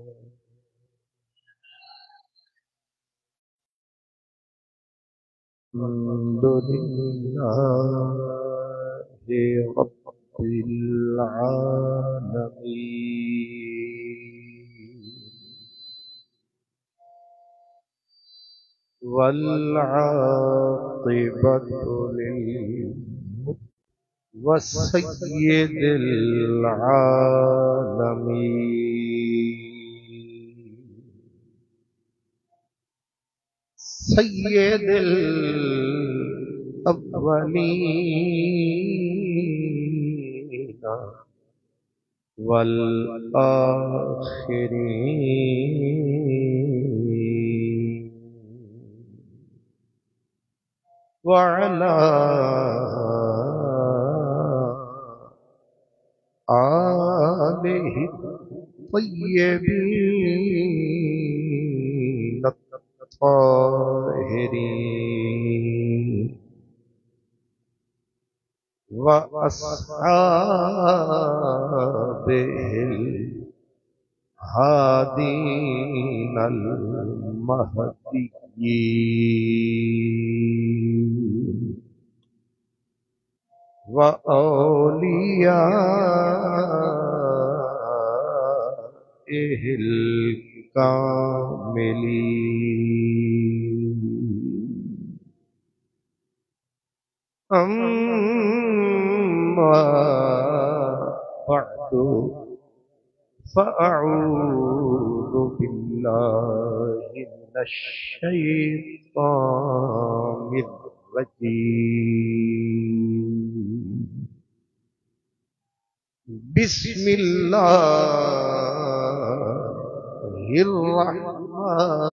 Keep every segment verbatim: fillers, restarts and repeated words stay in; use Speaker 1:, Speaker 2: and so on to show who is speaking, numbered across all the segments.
Speaker 1: الحمد لله رب العالمين والعاقبة للمتقين وسيد العالمين سيد الأولين والآخرين وعلى آله الطيبين الطاهرين وأصحابه الهادين المهديين وأوليائه الكاملين أما بعد فأعوذ بالله من الشيطان الرجيم بسم الله الرحمن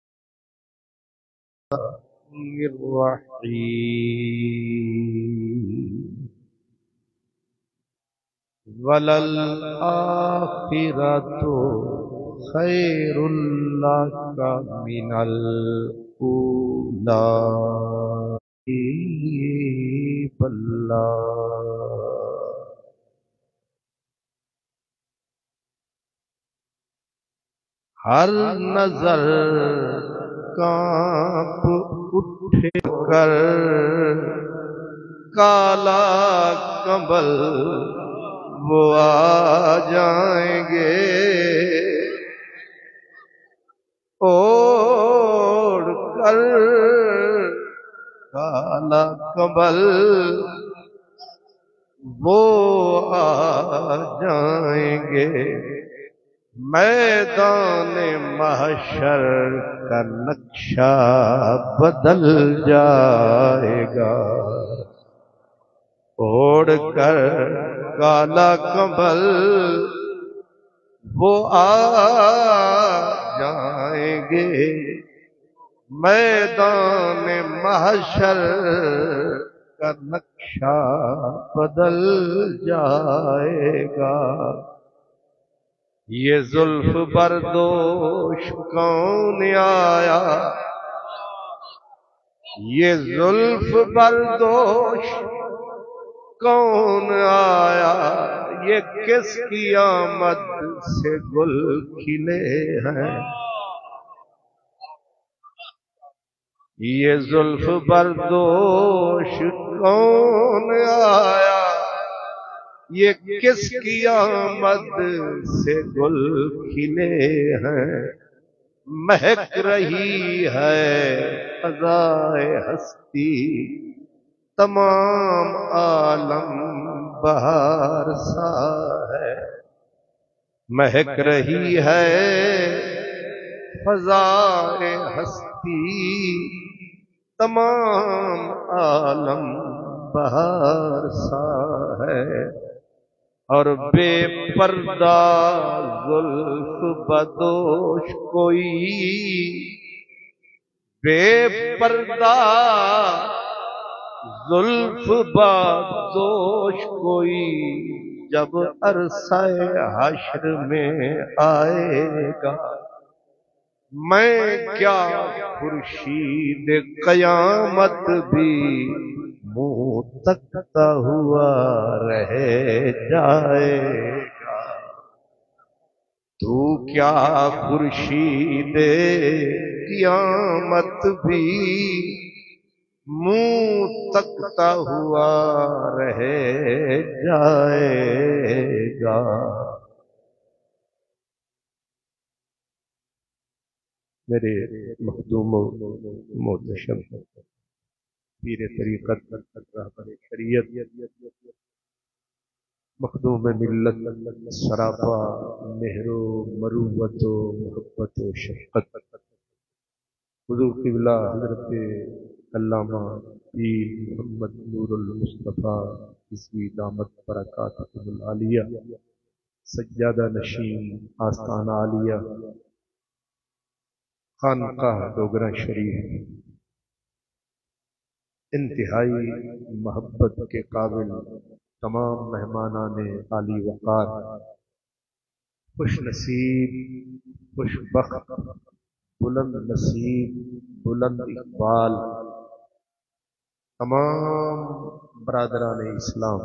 Speaker 1: الرحيم وَلَلْآخِرَةُ خَيْرٌ لَكَ مِنَ الْأُولَى بَلَّى ہر نظر کانپ اٹھ کر کالا کمبل وہ آ جائیں گے اوڑھ کر کالا کمبل وہ آ جائیں گے میدان محشر کا نقشہ بدل جائے گا اوڑھ کر کالا کمبل وہ آ جائیں گے میدان محشر کا نقشہ بدل جائے گا یہ زلف بردوش کون آیا یہ زلف بردوش کون آیا یہ کس کی آمد سے گل کھلے ہیں یہ زلف بردوش کون آیا یہ کس کی آمد سے گل کھلے ہیں مہک رہی ہے فضائے ہستی تمام عالم بہار سا ہے مہک رہی ہے فضائے ہستی تمام عالم بہار سا ہے اور بے پردہ زلف بدوش کوئی بے پردہ زلف بدوش کوئی جب عرصہ حشر میں آئے گا میں کیا خورشید قیامت بھی منہ تکتا ہوا رہ جائے گا تو کیا خورشید قیامت بھی منہ تکتا ہوا رہ جائے گا۔ میرے مخدوم و محتشم پیر طریقت رہبر شریعت مخدوم ملت سراپا مہر و مروت و محبت و شفقت حضور قبلہ حضرت علامہ پیر محمد نور المصطفیٰ عیسوی دامت برکاتہ العالیہ سجادہ نشین آستانہ عالیہ خانقاہ ڈوگرہ شریف انتہائی محبت کے قابل تمام مہمانان عالی وقار، خوش نصیب، خوش بخت، بلند نصیب، بلند اقبال تمام برادران اسلام،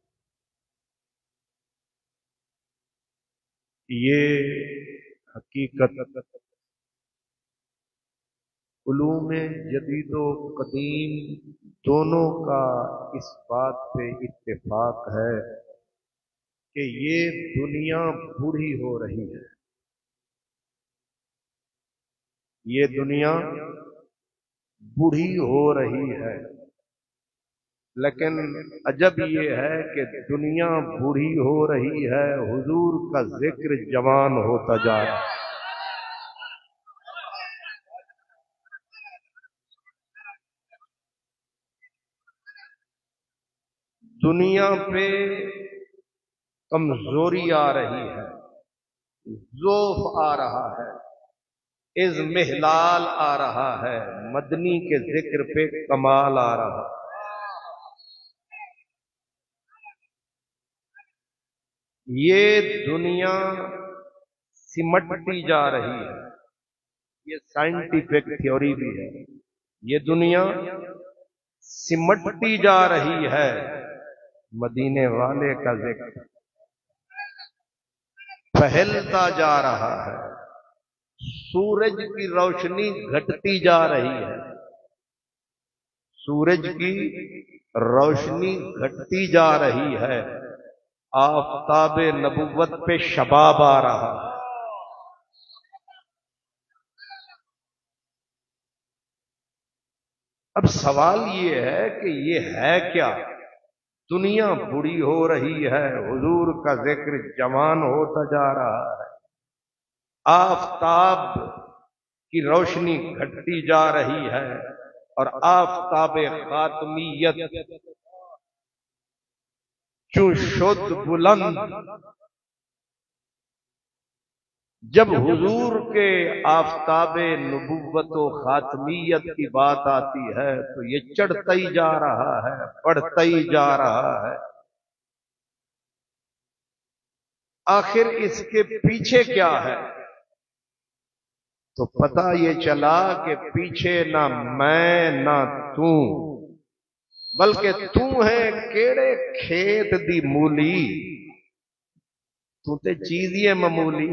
Speaker 1: یہ حقیقت علوم جدید و قدیم دونوں کا اس بات پہ اتفاق ہے کہ یہ دنیا بوڑھی ہو رہی ہے، یہ دنیا بوڑھی ہو رہی ہے، لیکن عجب یہ ہے کہ دنیا بوڑھی ہو رہی ہے، حضور کا ذکر جوان ہوتا جا رہا ہے۔ دنیا پہ کمزوری آ رہی ہے، ضعف آ رہا ہے، اضمحلال آ رہا ہے، مدنی کے ذکر پہ کمال آ رہا ہے۔ یہ دنیا سمٹتی جا رہی ہے، یہ سائنٹیفک تھیوری بھی ہے، یہ دنیا سمٹتی جا رہی ہے، مدینے والے کا ذکر پھیلتا جا رہا ہے، سورج کی روشنی گھٹتی جا رہی ہے، سورج کی روشنی گھٹتی جا رہی ہے، آفتاب نبوت پہ شباب آ رہا ہے۔ اب سوال یہ ہے کہ یہ ہے کیا؟ دنیا بوڑھی ہو رہی ہے، حضور کا ذکر جوان ہوتا جا رہا ہے، آفتاب کی روشنی گھٹتی جا رہی ہے، اور آفتاب خاتمیت چون شد بلند، جب حضور کے آفتاب نبوت و خاتمیت کی بات آتی ہے تو یہ چڑھتا ہی جا رہا ہے، بڑھتا ہی جا رہا ہے۔ آخر اس کے پیچھے کیا ہے؟ تو پتہ یہ چلا کہ پیچھے نہ میں نہ تو، بلکہ تو ہے کیڑے کھیت دی مولی، تو تے چیزی ہے معمولی۔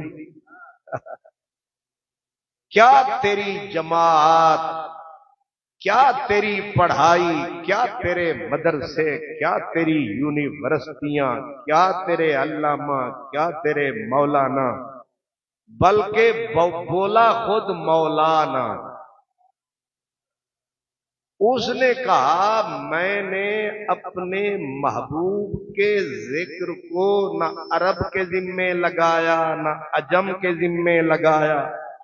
Speaker 1: کیا تیری جماعت، کیا تیری پڑھائی، کیا تیرے مدرسے، کیا تیری یونیورسٹیاں، کیا تیرے علامہ، کیا تیرے مولانا، بلکہ بولا خود مولانا۔ اس نے کہا میں نے اپنے محبوب کے ذکر کو نہ عرب کے ذمے لگایا نہ عجم کے ذمے لگایا،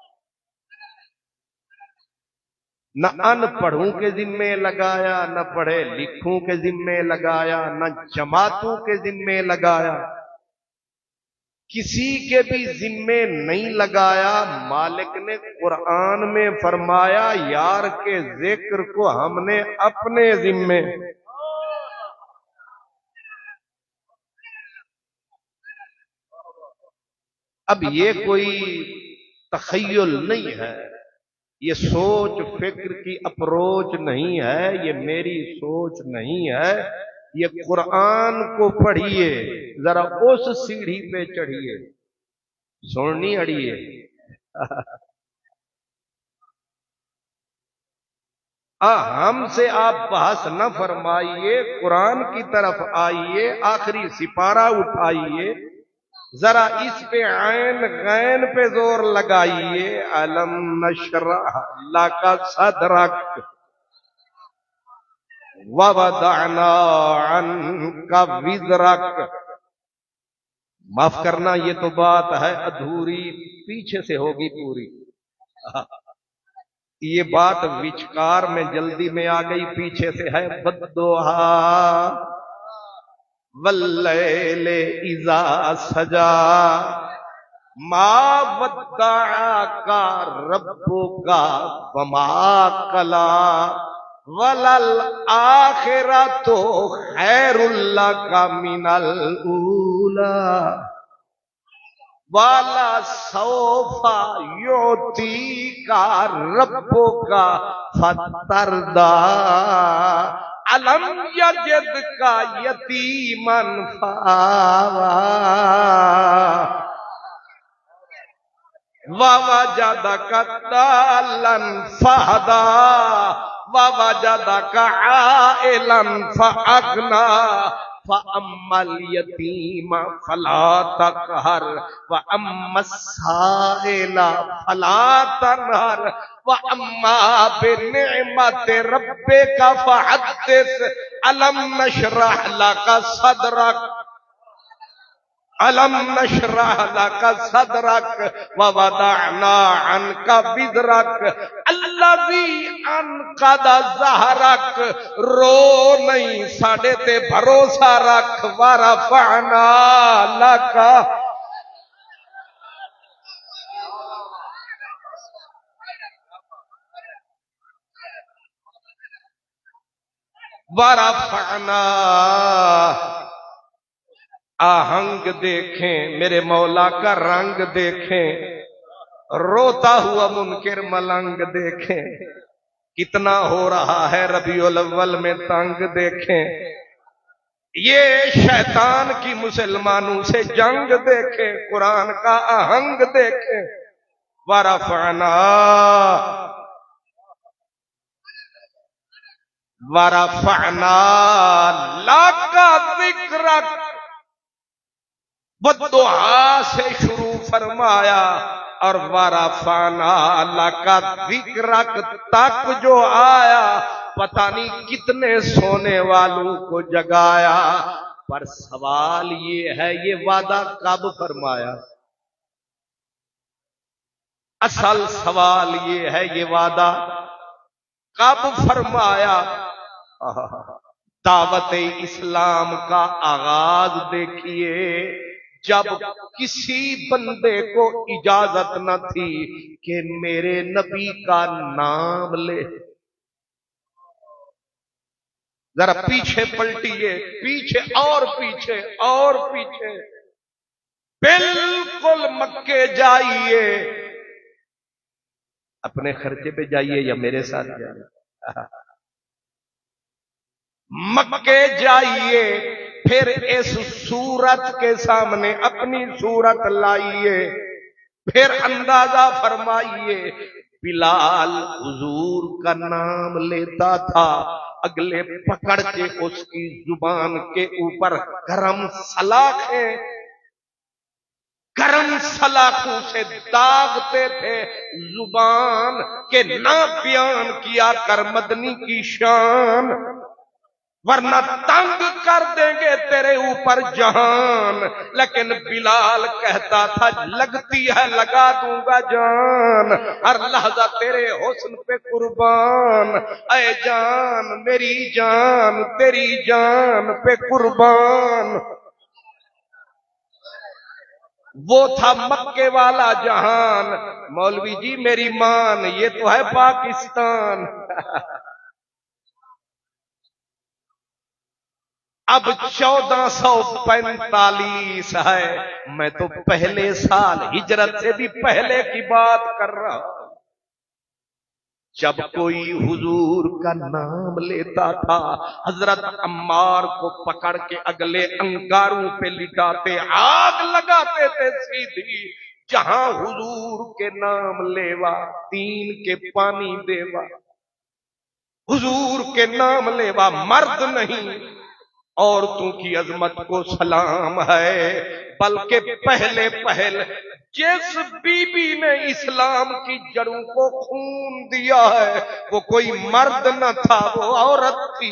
Speaker 1: نہ ان پڑھوں کے ذمے لگایا، نہ پڑھے لکھوں کے ذمے لگایا، نہ جماعتوں کے ذمے لگایا، کسی کے بھی ذمے نہیں لگایا۔ مالک نے قرآن میں فرمایا یار کے ذکر کو ہم نے اپنے ذمے۔ اب یہ کوئی تخیل نہیں ہے، یہ سوچ فکر کی اپروچ نہیں ہے، یہ میری سوچ نہیں ہے، یہ قرآن کو پڑھیے، ذرا اس سیڑھی پہ چڑھیے۔ سننی اڑی ہے ہم سے آپ بحث نہ فرمائیے، قرآن کی طرف آئیے، آخری سپارہ اٹھائیے، ذرا اس پہ عین غین پہ زور لگائیے. الم نشرح لک صدرک ووضعنا عنک وزرک. معاف کرنا یہ تو بات ہے ادھوری، پیچھے سے ہوگی پوری. یہ بات وچکار میں جلدی میں آ گئی، پیچھے سے ہے. والضحیٰ واللیل اذا سجا ما ودعک ربک وما قلی وللآخرۃ خیر لک من الاولی وَلَسَوْفَ يُعْطِيكَ رَبُّكَ فَتَرْضَىٰ أَلَمْ يَجِدْكَ يَتِيمًا فَآوَىٰ وَوَجَدَكَ ضَالًّا فَهَدَىٰ وَوَجَدَكَ عَائِلًا فَأَغْنَىٰ فَأَمَّا الْيَتِيمَ فَلَا تَقْهَرْ وَأَمَّا السَّائِلَ فَلَا تَنْهَرْ وَأَمَّا بِنِعْمَةِ رَبِّكَ فَحَدِّثْ. أَلَمْ نَشْرَحْ لَكَ صَدْرَكَ أَلَمْ نَشْرَحْ لَكَ صَدْرَكَ وَوَضَعْنَا عَنْكَ وِزْرَكَ الَّذِي أَنْقَضَ ظَهْرَكَ. رو نہیں، ساڑھے تے بھروسہ رکھ. وَرَفَعْنَا لَكَ وَرَفَعْنَا. آہنگ دیکھیں میرے مولا کا رنگ دیکھیں، روتا ہوا منکر ملنگ دیکھیں، کتنا ہو رہا ہے ربیع الاول میں تنگ دیکھیں. یہ شیطان کی مسلمانوں سے جنگ دیکھیں، قرآن کا آہنگ دیکھیں. ورفعنا ورفعنا لک ذکرک. بدعا سے شروع فرمایا اور ورفعنا لک ذکرک تک جو آیا پتہ نہیں کتنے سونے والوں کو جگایا. پر سوال یہ ہے یہ وعدہ کب فرمایا؟ اصل سوال یہ ہے یہ وعدہ کب فرمایا؟ دعوت اسلام کا آغاز دیکھیے، جب کسی بندے کو اجازت نہ تھی کہ میرے نبی کا نام لے. ذرا پیچھے پلٹیے، پیچھے اور پیچھے اور پیچھے، بالکل مکے جائیے. اپنے خرچے پہ جائیے یا میرے ساتھ جائیے. مکے جائیے، پھر اس صورت کے سامنے اپنی صورت لائیے، پھر اندازہ فرمائیے. بلال حضور کا نام لیتا تھا، اگلے پکڑ کے اس کی زبان کے اوپر گرم سلاخیں گرم سلاخوں سے داغتے تھے زبان کے نہ بیان کیا کر مدنی کی شان، ورنہ تنگ کر دیں گے تیرے اوپر جہان. لیکن بلال کہتا تھا لگتی ہے لگا دوں گا جان، ہر لحظہ تیرے حسن پہ قربان. اے جان میری جان تیری جان پہ قربان. وہ تھا مکے والا جہان. مولوی جی میری مان یہ تو ہے پاکستان. اب چودہ سو پینتالیس ہے، میں تو پہلے سال ہجرت سے بھی پہلے کی بات کر رہا ہوں. جب کوئی حضور کا نام لیتا تھا حضرت عمار کو پکڑ کے اگلے انگاروں پہ لٹاتے، آگ لگاتے تھے سیدھی. جہاں حضور کے نام لیوا دین کے پانی دیوا، حضور کے نام لیوا مرد نہیں عورتوں کی عظمت کو سلام ہے، بلکہ پہلے پہل جس بی بی نے اسلام کی جڑوں کو خون دیا ہے وہ کوئی مرد نہ تھا، وہ عورت تھی۔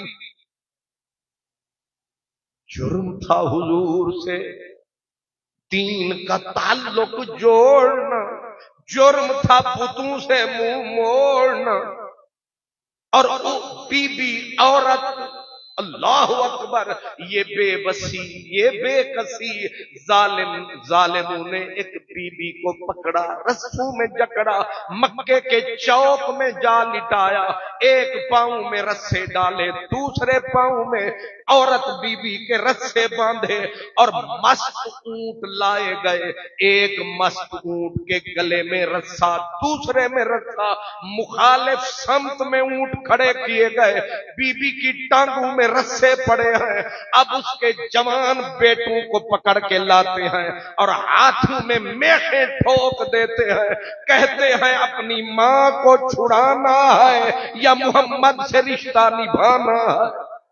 Speaker 1: جرم تھا حضور سے دین کا تعلق جوڑنا، جرم تھا بتوں سے منہ موڑنا، اور بی بی عورت اللہ اکبر، یہ بے بسی، یہ بے کسی، ظالم ظالموں نے ایک بی بی کو پکڑا، رسوں میں جکڑا، مکے کے چوک میں جا لٹایا، ایک پاؤں میں رسے ڈالے، دوسرے پاؤں میں عورت بی بی کے رسے باندھے، اور مست اونٹ لائے گئے، ایک مست اونٹ کے گلے میں رسا، دوسرے میں رسا، مخالف سمت میں اونٹ کھڑے کیے گئے، بی بی کی ٹانگوں میں رسے پڑے ہیں، اب اس کے جوان بیٹوں کو پکڑ کے لاتے ہیں اور ہاتھوں میں میخیں ٹھوک دیتے ہیں، کہتے ہیں اپنی ماں کو چھڑانا ہے یا محمد سے رشتہ نبھانا ہے۔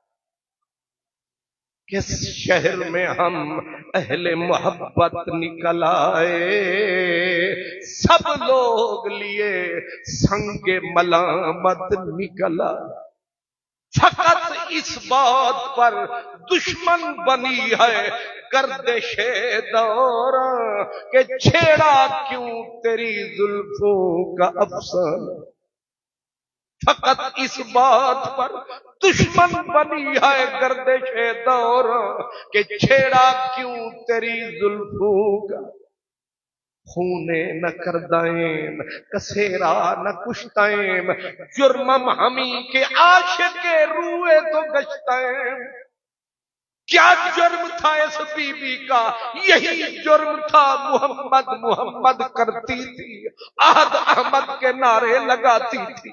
Speaker 1: کس شہر میں ہم اہل محبت نکل آئے، سب لوگ لیے سنگ ملامت نکل آئے، فقط اس بات پر دشمن بنی ہے گردش دوراں کہ چھیڑا کیوں تیری زلفوں کا افسانہ، فقط اس بات پر دشمن بنی ہے گردش دوراں کہ چھیڑا کیوں تیری زلفوں کا، خونے نہ کردائیں کسیرا نہ کشتائیں، جرمم ہمیں کے عاشق کے روئے تو گشتائیں۔ کیا جرم تھا اس بی بی کا؟ یہی جرم تھا، محمد محمد کرتی تھی، احد احمد کے نعرے لگاتی تھی۔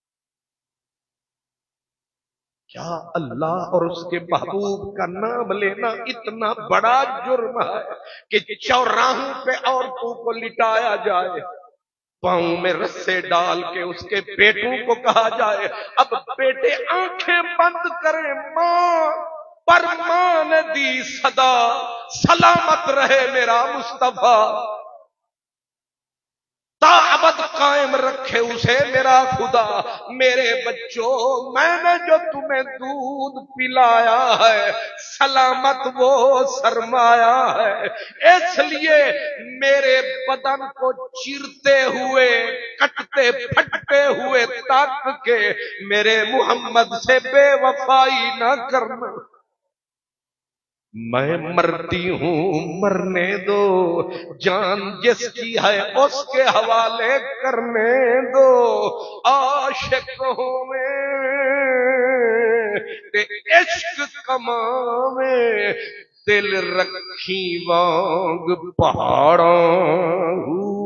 Speaker 1: کیا اللہ اور اس کے محبوب کا نام لینا اتنا بڑا جرم ہے کہ چوراہوں پہ عورتوں کو لٹایا جائے، پاؤں میں رسے ڈال کے اس کے بیٹوں کو کہا جائے اب بیٹے آنکھیں بند کریں، ماں پر ماں نے دی صدا، سلامت رہے میرا مصطفیٰ، تا ابد قائم رکھے اسے میرا خدا، میرے بچوں میں نے جو تمہیں دودھ پلایا ہے سلامت وہ سرمایا ہے، اس لیے میرے بدن کو چیرتے ہوئے کٹتے پھٹتے ہوئے تک کے میرے محمد سے بے وفائی نہ کرنا، میں مرتی ہوں مرنے دو، جان جس کی ہے اس کے حوالے کرنے دو، عاشقوں میں تے عشق کماوے، دل رکھی وانگ پہاڑاں،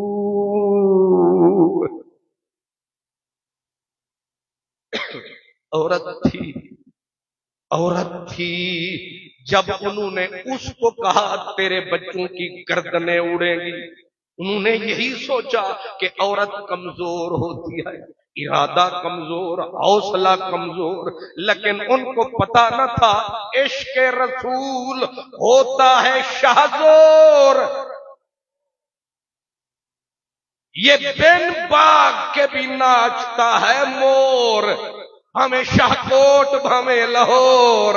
Speaker 1: عورت تھی عورت تھی جب انہوں نے اس کو کہا تیرے بچوں کی گردنیں اڑیں گی، انہوں نے یہی سوچا کہ عورت کمزور ہوتی ہے، ارادہ کمزور، حوصلہ کمزور، لیکن ان کو پتا نہ تھا عشق رسول ہوتا ہے شہزور، یہ بن باغ کے بھی ناچتا ہے مور، ہمیں شاہکوٹ ہمیں لاہور۔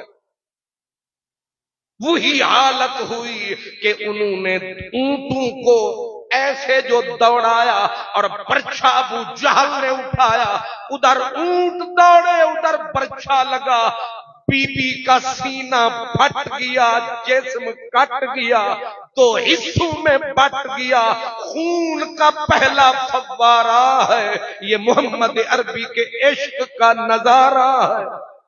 Speaker 1: وہی حالت ہوئی کہ انہوں نے اونٹوں کو ایسے جو دوڑایا اور برچھا ابو جہل نے اٹھایا، ادھر اونٹ دوڑے ادھر برچھا لگا، بی بی کا سینہ پھٹ گیا، جسم کٹ گیا، تو حصوں میں بٹ گیا، خون کا پہلا فوارہ ہے، یہ محمد عربی کے عشق کا نظارہ ہے۔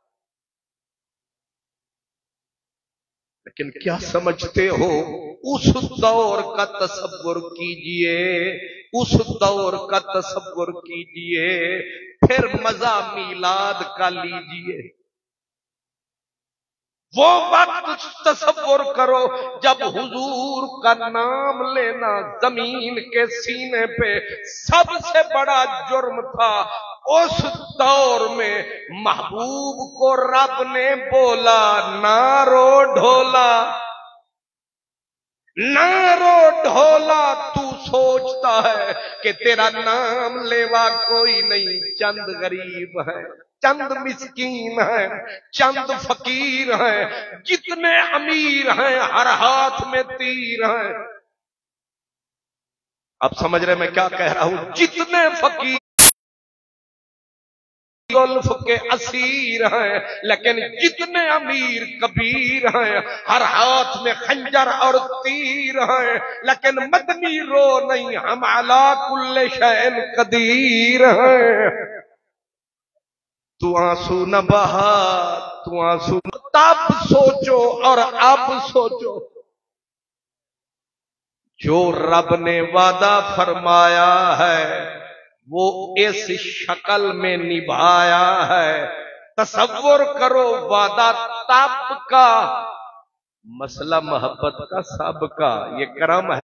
Speaker 1: لیکن کیا سمجھتے ہو، اس دور کا تصور کیجئے، اس دور کا تصور کیجئے، پھر مزہ میلاد کا لیجئے۔ وہ وقت تصور کرو جب حضور کا نام لینا زمین کے سینے پہ سب سے بڑا جرم تھا۔ اس دور میں محبوب کو رب نے بولا نہ رو ڈھولا، نہ رو ڈھولا، تو سوچتا ہے کہ تیرا نام لیوا کوئی نہیں، چند غریب ہے، چند مسکین ہیں، چند فقیر ہیں، جتنے امیر ہیں ہر ہاتھ میں تیر ہیں۔ اب سمجھ رہے میں کیا کہہ رہا ہوں؟ جتنے فقیر گلف کے اسیر ہیں، لیکن جتنے امیر کبیر ہیں ہر ہاتھ میں خنجر اور تیر ہیں، لیکن مدنی رو نہیں، ہم علی کل شیء قدیر ہیں۔ تو آنسو نہ بہا، تو آنسو تب سوچو اور اب سوچو، جو رب نے وعدہ فرمایا ہے وہ اس شکل میں نبھایا ہے۔ تصور کرو وعدہ تب کا، مسئلہ محبت کا سب کا، یہ کرم ہے،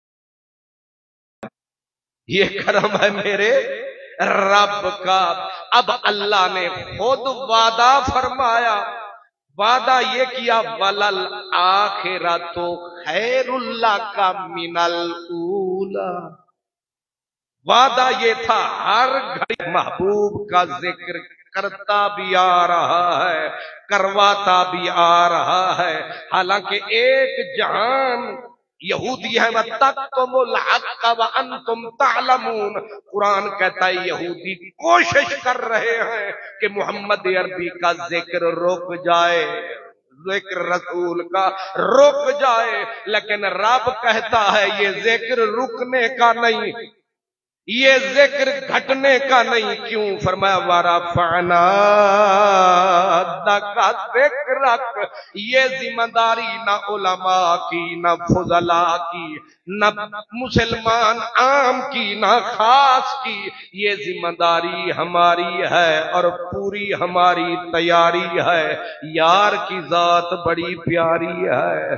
Speaker 1: یہ کرم ہے میرے رب کا۔ اب اللہ نے خود وعدہ فرمایا، وعدہ یہ کیا ولل آخرۃ خیر لک من الاولی، وعدہ یہ تھا ہر گھڑی محبوب کا ذکر کرتا بھی آ رہا ہے، کرواتا بھی آ رہا ہے۔ حالانکہ ایک جہان یہودی ہے وَتَكْتُمُ الْحَقَّ وَأَنْتُمْ تَعْلَمُونَ، قرآن کہتا ہے یہودی کوشش کر رہے ہیں کہ محمد عربی کا ذکر رک جائے، ذکر رسول کا رک جائے، لیکن رب کہتا ہے یہ ذکر رکنے کا نہیں، یہ ذکر گھٹنے کا نہیں۔ کیوں؟ فرمایا وَرَفَعْنَا لَكَ ذِكْرَكَ، یہ ذمہ داری نہ علماء کی، نہ فضلاء کی، نہ مسلمان عام کی، نہ خاص کی، یہ ذمہ داری ہماری ہے اور پوری ہماری تیاری ہے۔ یار کی ذات بڑی پیاری ہے۔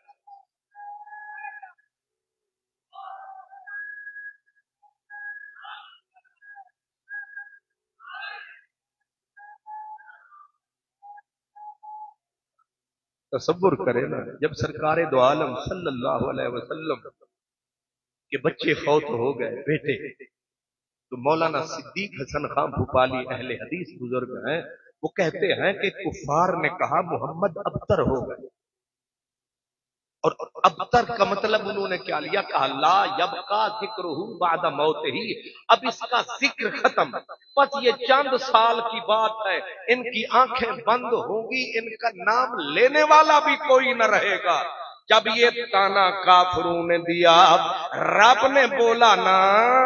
Speaker 1: تصور کرے نا، جب سرکار دو عالم صلی اللہ علیہ وسلم کے بچے فوت ہو گئے، بیٹے، تو مولانا صدیق حسن خان بھوپالی اہل حدیث بزرگ ہیں، وہ کہتے ہیں کہ کفار نے کہا محمد ابتر ہو گئے، اور ابتر کا مطلب انہوں نے کیا لیا؟ کہا لا یبقا ذکرہ بعد موت ہی، اب اس کا ذکر ختم، بس یہ چند سال کی بات ہے، ان کی آنکھیں بند ہوں گی، ان کا نام لینے والا بھی کوئی نہ رہے گا۔ جب یہ تانا کافروں نے دیا، رب نے بولا نا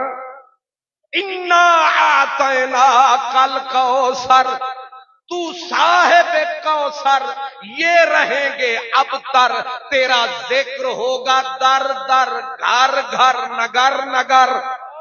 Speaker 1: انا اعطیناک الکوثر، تو صاحب کوثر، یہ رہیں گے اب تر، تیرا ذکر ہوگا در در، گھر گھر، نگر نگر۔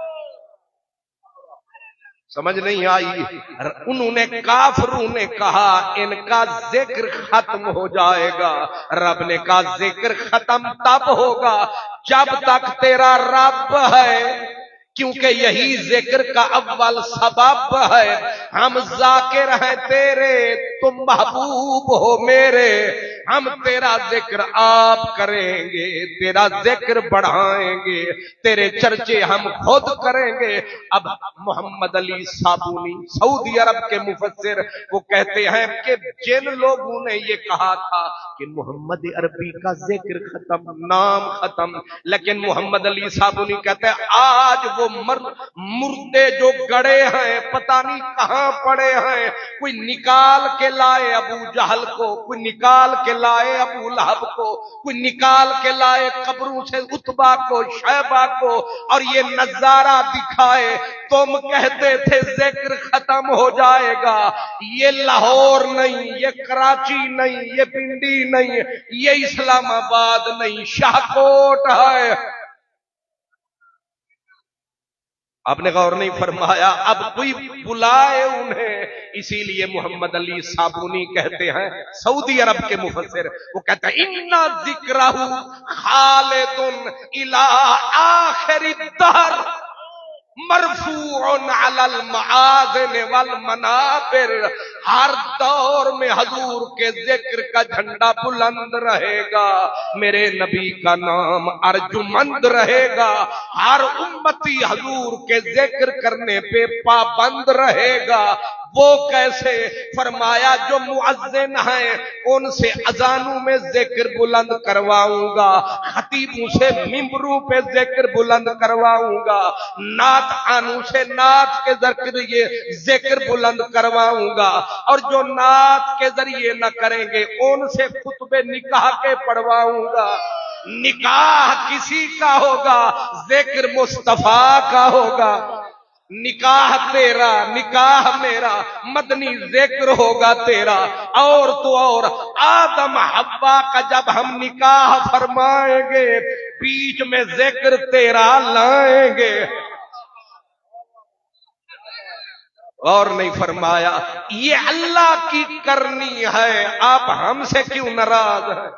Speaker 1: سمجھ نہیں آئی؟ انہوں نے کافروں نے کہا ان کا ذکر ختم ہو جائے گا، رب نے کہا ذکر ختم تب ہوگا جب تک تیرا رب ہے، کیونکہ یہی ذکر کا اول سبب ہے۔ ہم ذاکر ہیں تیرے، تم محبوب ہو میرے، ہم تیرا ذکر آپ کریں گے، تیرا ذکر بڑھائیں گے، تیرے چرچے ہم خود کریں گے۔ اب محمد علی صابونی سعودی عرب کے مفسر وہ کہتے ہیں کہ جن لوگوں نے یہ کہا تھا کہ محمد عربی کا ذکر ختم، نام ختم، لیکن محمد علی صابونی کہتے ہیں آج وہ مر مردے جو گڑے ہیں پتہ نہیں کہاں پڑے ہیں، کوئی نکال کے لائے ابو جہل کو، کوئی نکال کے لائے ابو لہب کو، کوئی نکال کے لائے قبروں سے عتبہ کو، شیبہ کو، اور یہ نظارہ دکھائے۔ تم کہتے تھے ذکر ختم ہو جائے گا، یہ لاہور نہیں، یہ کراچی نہیں، یہ پنڈی نہیں، یہ اسلام آباد نہیں، شاہکوٹ ہے۔ آپ نے غور نہیں فرمایا؟ اب کوئی بلائے انہیں اسی لیے محمد علی صابونی کہتے ہیں، سعودی عرب کے مفسر، وہ کہتے ہیں اِنَّا ذِکْرَهُ خَالِدٌ إِلَىٰ آخِرِ الدَّهْرِ مرفوع علی المعاذن والمنابر، ہر دور میں حضور کے ذکر کا جھنڈا بلند رہے گا، میرے نبی کا نام ارجمند رہے گا، ہر امتی حضور کے ذکر کرنے پہ پابند رہے گا۔ وہ کیسے؟ فرمایا جو مؤذن ہیں ان سے اذانوں میں ذکر بلند کرواؤں گا، خطیبوں سے ممبروں پہ ذکر بلند کرواؤں گا، نعت خانوں سے نعت کے ذریعے ذکر بلند کرواؤں گا، اور جو نعت کے ذریعے نہ کریں گے ان سے خطبے نکاح کے پڑھواؤں گا۔ نکاح کسی کا ہوگا؟ ذکر مصطفیٰ کا ہوگا۔ نکاح تیرا، نکاح میرا، مدنی ذکر ہوگا تیرا، اور تو اور آدم حوا کا جب ہم نکاح فرمائیں گے بیچ میں ذکر تیرا لائیں گے۔ اور نہیں فرمایا یہ اللہ کی کرنی ہے، آپ ہم سے کیوں ناراض ہیں؟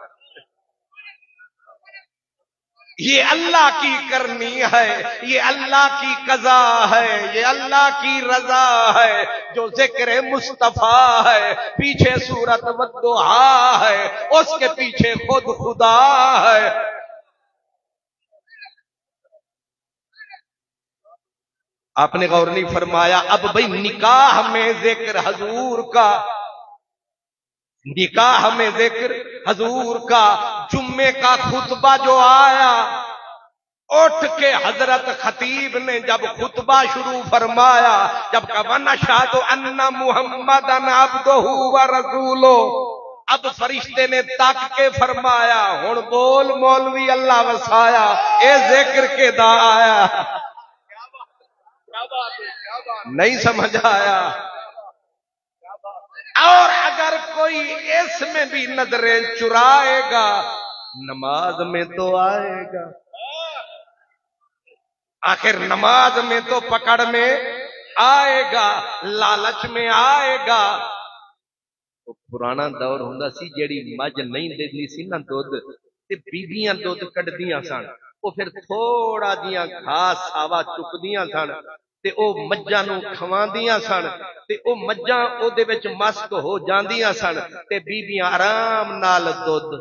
Speaker 1: یہ اللہ کی کرنی ہے، یہ اللہ کی قضا ہے، یہ اللہ کی رضا ہے۔ جو ذکر مصطفیٰ ہے پیچھے سورت والضحیٰ ہے، اس کے پیچھے خود خدا ہے۔ آپ نے غور نہیں فرمایا؟ اب بھئی نکاح میں ذکر حضور کا، نکاح میں ذکر حضور کا، جمعے کا خطبہ جو آیا، اٹھ کے حضرت خطیب نے جب خطبہ شروع فرمایا، جب کہ وَنَشْهَدُ أَنَّ مُحَمَّدًا عَبْدُهُ وَرَسُولُهُ، اب فرشتے نے تک کے فرمایا ہن بول مولوی اللہ وسایا، اے ذکر کے دا آیا۔ نہیں سمجھ آیا؟ اور اگر کوئی اس میں بھی نظریں چرائے گا نماز میں تو آئے گا، آخر نماز میں تو پکڑ میں آئے گا، لالچ میں آئے گا۔ تو پرانا دور ہوندا سی جیڑی مجھ نہیں دیندی سی نا دودھ تے بیبیاں دودھ کڈدیاں سن، وہ پھر تھوڑا جیاں گھاس ساوا چکدیاں سن تے او مجھاں نوں کھواندیاں سن، تے او مجھاں او دے وچ مسک ہو جاندیاں سن، تے بیبیاں آرام نال دودھ،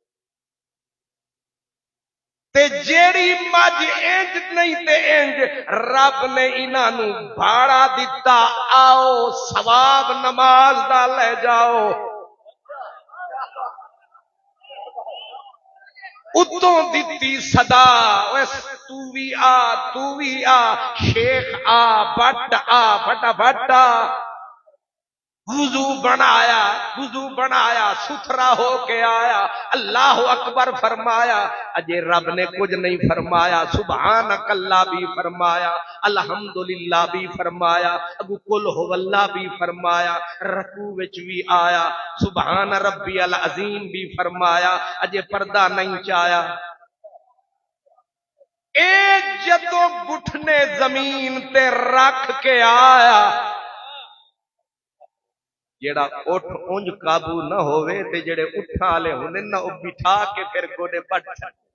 Speaker 1: تے جیڑی مجھ انج نہیں تے انج رب نے انہاں نوں بھاڑا دتا، آؤ ثواب نماز دا لے جاؤ۔ اتوں دتی صدا، تو بھی آ تو بھی آ، شیخ آ بٹ آ بٹا بٹا، وضو بنایا وضو بنایا ستھرا ہو کے آیا، اللہ اکبر فرمایا، اجے رب نے کچھ نہیں فرمایا، سبحانک اللہ بھی فرمایا، الحمدللہ بھی فرمایا، اگو قل ہو اللہ بھی فرمایا، رکوع وچ بھی آیا، سبحان ربی العظیم بھی فرمایا، اجے پردہ نہیں چایا۔ اے جدوں گھٹنے زمین تے رکھ کے آیا، جیڑا اٹھ اونج قابو نہ ہوئے تے جڑے اٹھا لے ہونے نہ او بٹھا کے پھر گوڑے بٹ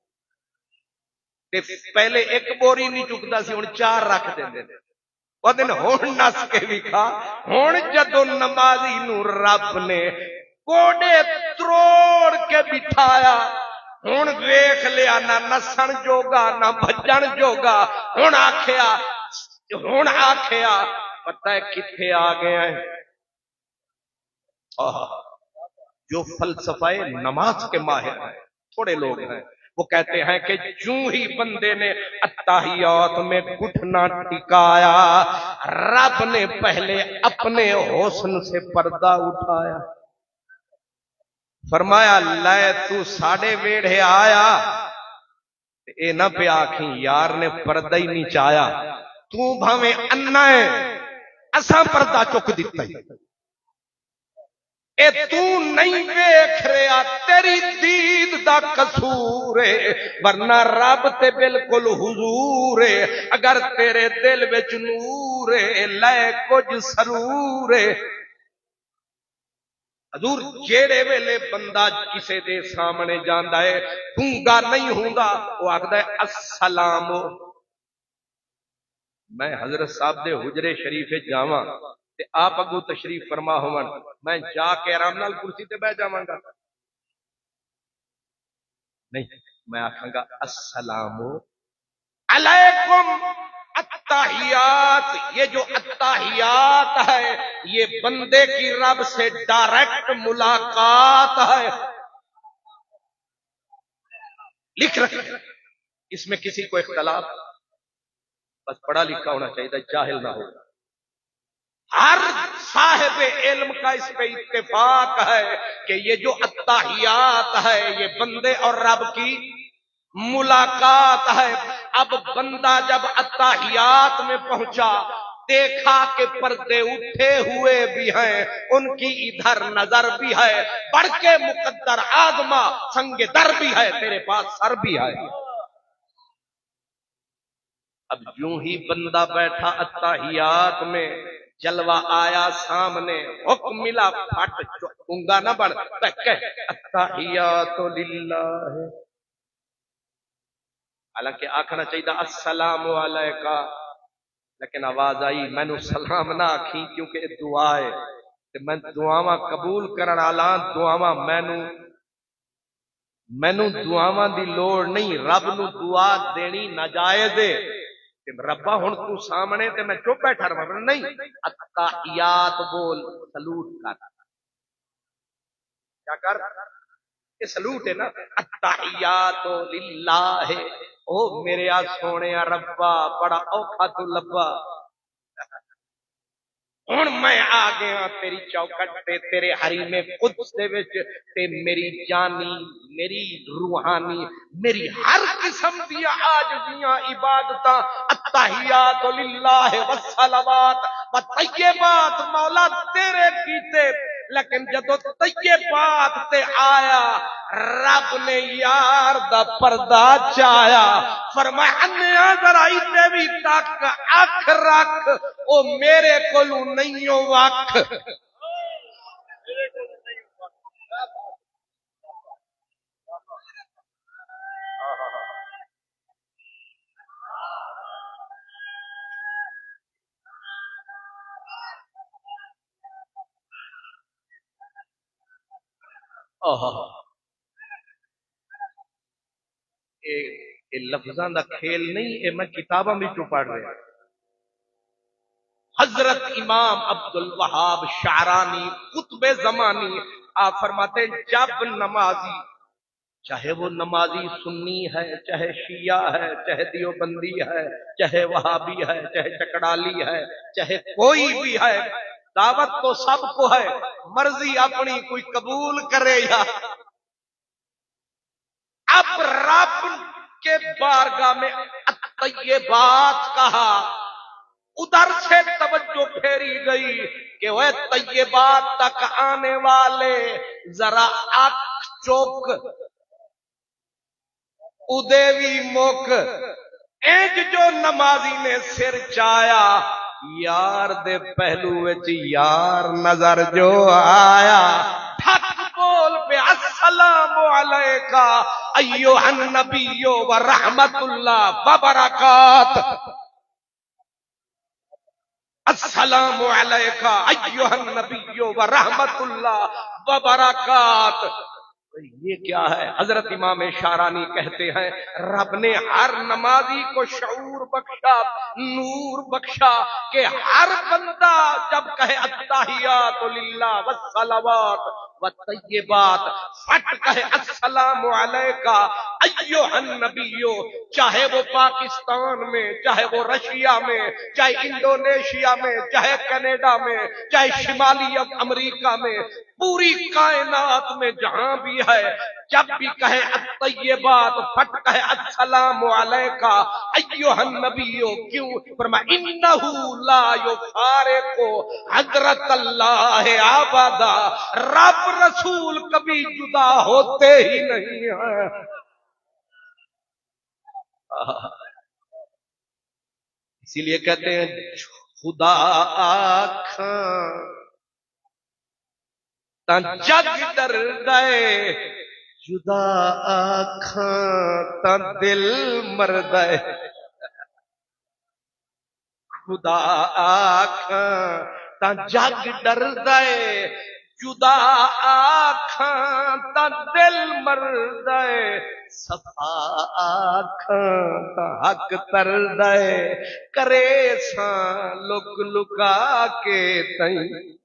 Speaker 1: تے پہلے ایک بوری نہیں چکتا سی ہن چار رکھ دیندے نے، او دن ہن نس کے بھی کھا، ہن جدوں نمازی نو رب نے گوڑے تروڑ کے بٹھایا، ہن ویکھ لیا نہ نسن جوگا نہ بھجن جوگا، ہن آکھیا ہن آکھیا پتہ ہے کتھے آ گیا ہے؟ جو فلسفہ نماز کے ماہر ہیں، تھوڑے لوگ ہیں، وہ کہتے ہیں کہ جو ہی بندے نے اتحیات میں گھٹنا ٹکایا، رب نے پہلے اپنے حسن سے پردہ اٹھایا، فرمایا لے تو ساڑے ویڑھے آیا، اے نہ پہ آکھیں یار نے پردہ ہی نہیں چایا، تو بھاویں انا ہے اساں پردہ چک دیتا ہی، اے تو نہیں ویکھ رہا تیری دید دا قصور ہے، ورنہ رب تے بالکل حضور ہے، اگر تیرے دل وچ نور ہے لے کچھ سرور ہے۔ حضور جیڑے ویلے بندہ کسے دے سامنے جاندا ہے گونگا نہیں ہوندا وہ آکھدا ہے السلام. میں حضرت صاحب دے حجرے شریف جاواں تے آپ اگوں تشریف فرما ہون میں جا کے آرام نال کرسی تے بیٹھ جاواں گا؟ نہیں، میں آکھاں گا السلام علیکم التحیات. یہ جو التحیات ہے یہ بندے کی رب سے ڈائریکٹ ملاقات ہے. لکھ رکھ اس میں کسی کو اختلاف، بس پڑھا لکھا ہونا چاہیے، جاہل نہ ہو. ہر صاحب علم کا اس پہ اتفاق ہے کہ یہ جو التحیات ہے یہ بندے اور رب کی ملاقات ہے. اب بندہ جب التحیات میں پہنچا دیکھا کہ پردے اٹھے ہوئے بھی ہیں، ان کی ادھر نظر بھی ہے، بڑھ کے مقدر آدما سنگ در بھی ہے، تیرے پاس سر بھی ہے. اب یوں ہی بندہ بیٹھا التحیات میں، جلوہ آیا سامنے، حکم ملا پھٹ چونگا نہ بڑھ کہ التحیات للہ. حالانکہ آکھنا چاہیے السلام علیکہ، لیکن آواز آئی میں نو سلام نہ آکھی کیونکہ دعا ہے تے میں دعاواں قبول کرن والا. دعاواں میں نو میں نو دعاواں دی لوڑ نہیں، رب نو دعا دینی ناجائز ہے. ربا ہن تو سامنے تے میں چپ بیٹھا رہا نہیں. التحیات بول، سلوٹ کر. کیا کر؟ یہ سلوٹ ہے نا. التحیات للہ. او میرے آ سونے ربا بڑا اوکھا تو لبا، ہن میں آ گیا تیری چوکٹ تے تیرے حریم قدس دے وچ تے میری جانی میری روحانی میری ہر قسم دی عاجزیاں عبادتاں التحیات للہ والصلوات والطیبات مولا تیرے کیتے. لیکن جدو طیبات تے آیا رب نے یار دا پردہ چایا، فرمایا انیا ذرا ایتے بھی تک اکھ رکھ او میرے کولو نہیں ہو وکھ. اے لفظاں دا کھیل نہیں، اے میں کتاباں وچوں پڑھ رہا. حضرت امام عبد الوہاب شعرانی قطب زمانی آپ فرماتے ہیں جب نمازی، چاہے وہ نمازی سنی ہے، چاہے شیعہ ہے، چاہے دیوبندی ہے، چاہے وہابی ہے، چاہے چکڑالی ہے، چاہے کوئی بھی ہے، دعوت تو سب کو ہے، مرضی اپنی کوئی قبول کرے یا. اب رب کے بارگاہ میں الطیبات کہا، ادھر سے توجہ پھیری گئی کہ وہ طیبات تک آنے والے ذرا آنکھ چوک ادیوی موک. اینج جو نمازی نے سر چایا یار دے پہلو وچ یار نظر جو آیا، ٹھک بول پہ السلام علیکہ ایوہ النبی و رحمت اللہ وبرکات. السلام علیکہ ایوہ النبی و رحمت اللہ وبرکات. یہ کیا ہے؟ حضرت امام شعرانی کہتے ہیں رب نے ہر نمازی کو شعور بخشا، نور بخشا کہ ہر بندہ جب کہے التحیات للہ والصلوات والطیبات فٹ کہے السلام علیکہ ایوہ النبیو، چاہے وہ پاکستان میں، چاہے وہ رشیا میں، چاہے انڈونیشیا میں، چاہے کینیڈا میں، چاہے شمالی امریکہ میں، پوری کائنات میں جہاں بھی ہے، جب بھی کہے الطیبات فٹ کہے السلام علیکہ ایوہ النبیو. کیوں؟ فرمایا انہو لا یفارق حضرت اللہ ابدا، رب رسول کبھی جدا ہوتے ہی نہیں ہیں. اسی لیے کہتے ہیں خدا آکھاں تاں جگ ڈردا ہے، جدا آکھاں تاں دل مردا ہے، خدا آکھاں تاں جگ ڈردا ہے، جدا آکھاں تاں دل مردا ہے، صفا آکھاں تاں حق تردا ہے، کرے ساں لک لکا کے تائیں،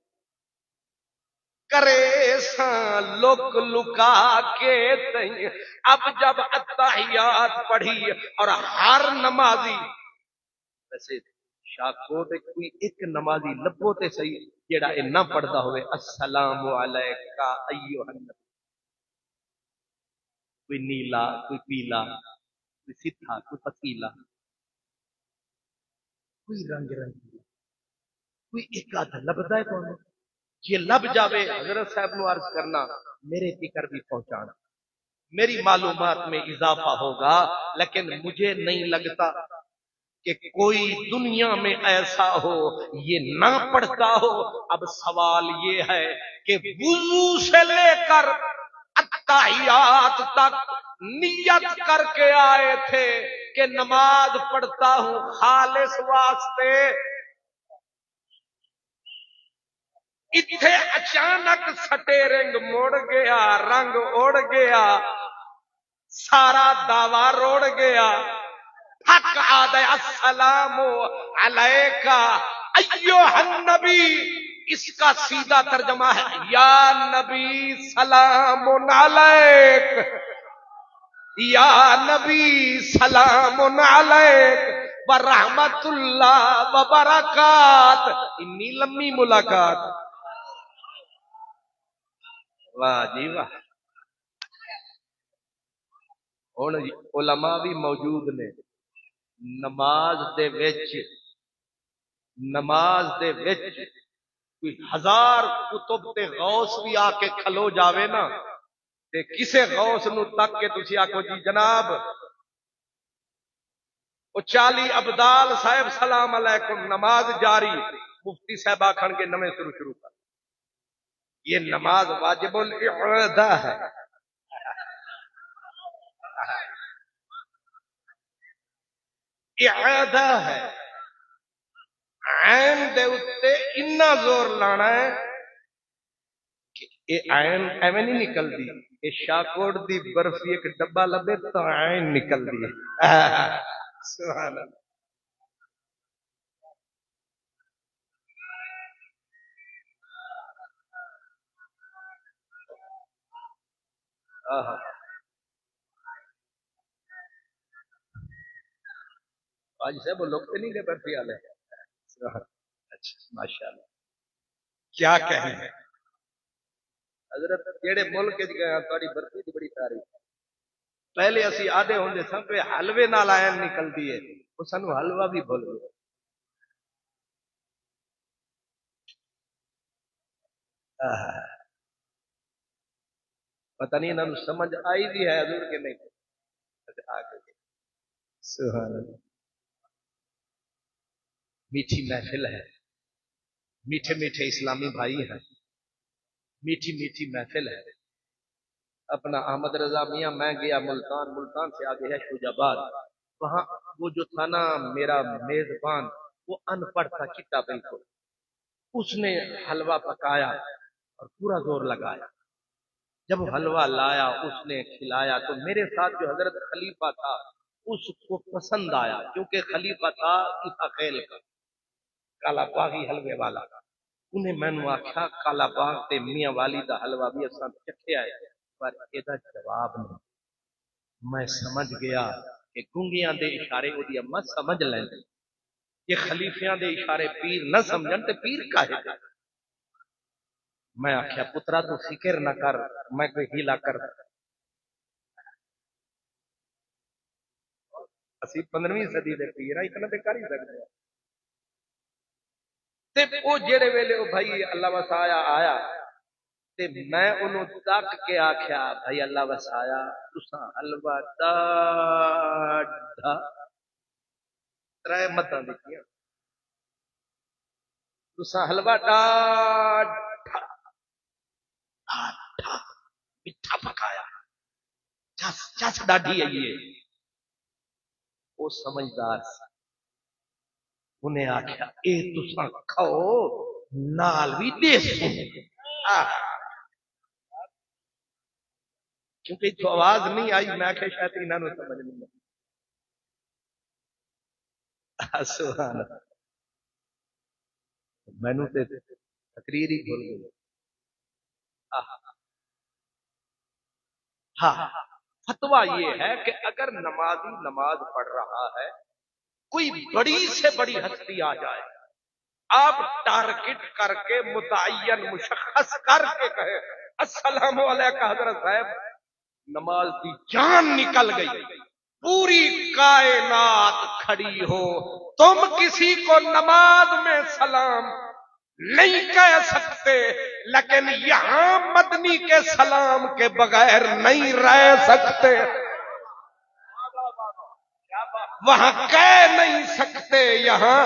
Speaker 1: کرے ساں لک لکا کے تائیں۔ اب جب اتحیات پڑھی اور ہر نمازی، ویسے شاکو تے کوئی ایک نمازی لبو تے صحیح جیڑا اے نہ پڑھدا ہوئے السلام علیکہ ایھا النبی، کوئی نیلا کوئی پیلا کوئی سیدھا کوئی پتیلا کوئی رنگ رنگ کوئی ایک آدھا لبدا ہے کون، یہ لب جاوے حضرت صاحب نو عرض کرنا میرے فکر بھی پہنچانا، میری معلومات میں اضافہ ہوگا، لیکن مجھے نہیں لگتا کہ کوئی دنیا میں ایسا ہو یہ نہ پڑھتا ہو۔ اب سوال یہ ہے کہ وضو سے لے کر اتحیات تک نیت کر کے آئے تھے کہ نماز پڑھتا ہوں خالص واسطے، اتھے اچانک سٹیرنگ مڑ گیا، رنگ اڑ گیا، سارا دعوی روڑ گیا، حق آدھے السلام علیکہ ایھا النبی، اس کا سیدھا ترجمہ ہے یا نبی سلام علیک، یا نبی سلام علیک ورحمت اللہ وبرکات۔ اتنی لمبی ملاقات، واہ جی واہ۔ ہن علماء بھی موجود نے، نماز دے وچ نماز دے وچ کوئی ہزار کتب تے غوث بھی آ کے کھلو جاوے نا تے کسے غوث نو تک کے تسی آکھو جی جناب او چالی ابدال صاحب سلام علیکم، نماز جاری، مفتی صاحب آکھن کے نمیں شروع شروع کر، یہ نماز واجب الاعادہ ہے، اعادہ ہے، عین دے اتے اتنا زور لانا ہے کہ اے عین ایویں نہیں نکل دی، اے شاکوٹ دی برفی ایک ڈبہ لبے تو عین نکل دی ہے۔ سبحان اللہ۔ آج صاحب وہ لوگ تو نہیں گئے برفی والے، اچھا ماشاء اللہ، کیا کہیں حضرت جیڑے ملک گئے تاری برفی دی بڑی تعریف، پہلے اسی آدھے ہوندے سن پہ حلوے نال عین نکلدی ہے، وہ سانو حلوہ بھی بھول گئے۔ پتہ نہیں انہوں نے سمجھ آئی بھی ہے حضور کے نہیں، سبحان اللہ۔ میٹھی محفل ہے، میٹھے میٹھے اسلامی بھائی ہیں، میٹھی میٹھی محفل ہے۔ اپنا احمد رضا میاں میں گیا ملتان، ملتان سے آگے ہے شوج آباد، وہاں وہ جو تھا نا میرا میزبان وہ ان پڑھ تھا چٹا بالکل، اس نے حلوہ پکایا اور پورا زور لگایا، جب حلوہ لایا اس نے کھلایا تو میرے ساتھ جو حضرت خلیفہ تھا اس کو پسند آیا، کیونکہ خلیفہ تھا اس اخیل کا کالا باغی حلوے والا، انہیں میں نے آخیا کالا باغ تے میاں والی دا حلوہ بھی اساں چکھیا ہے پر ایدا جواب نہیں، میں سمجھ گیا کہ گونگیاں دے اشارے او دی اما سمجھ لیں، یہ خلیفیاں دے اشارے پیر نہ سمجھن تے پیر کاہے دے۔ میں آخیا پترا تو فکر نہ کر، میں کوئی ہیلا کر اسی پندرہویں صدی دے پیر اتنا تے کر ہی سکتے ہیں۔ تے او جڑے ویلے او بھائی اللہ وسایا آیا تے میں انہوں تک کے آخیا بھائی اللہ وسایا تساں حلوہ ڈاڈھا ترے مداں دتیاں، تساں حلوہ ڈاڈھا میٹھا پکایا، چس چس ڈاڈھی آئیے، وہ سمجھدار سی، انہیں آخیا اے تساں کھاؤ نال بھی دیسو، کیونکہ تو آواز نہیں آئی، میں کہ شاید انہوں نے سمجھ نہیں آئی۔ سبحان اللہ، مینوں تے تقریر ہی بھول گئی۔ ہاں، فتویٰ یہ ہے کہ اگر نمازی نماز پڑھ رہا ہے، کوئی بڑی سے بڑی ہستی آ جائے، آپ ٹارگٹ کر کے متعین مشخص کر کے کہے السلام علیکم حضرت صاحب، نماز کی جان نکل گئی، پوری کائنات کھڑی ہو، تم کسی کو نماز میں سلام نہیں کہہ سکتے، لیکن یہاں مدنی کے سلام کے بغیر نہیں رہ سکتے، وہاں کہہ نہیں سکتے، یہاں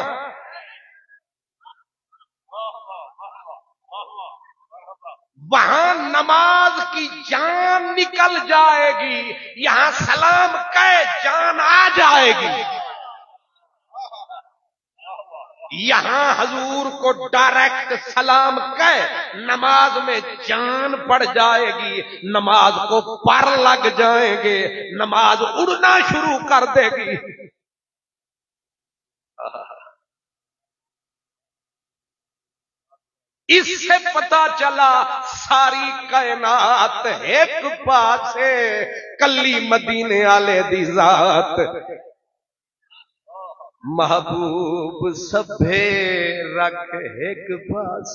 Speaker 1: وہاں نماز کی جان نکل جائے گی، یہاں سلام کہہ جان آ جائے گی، یہاں حضور کو ڈائریکٹ سلام کہہ نماز میں جان پڑ جائے گی، نماز کو پر لگ جائیں گے، نماز اڑنا شروع کر دے گی۔ اس سے پتا چلا ساری کائنات ایک پاسے کلی مدینے والے دی ذات، محبوب سبھے رکھ ایک پاس،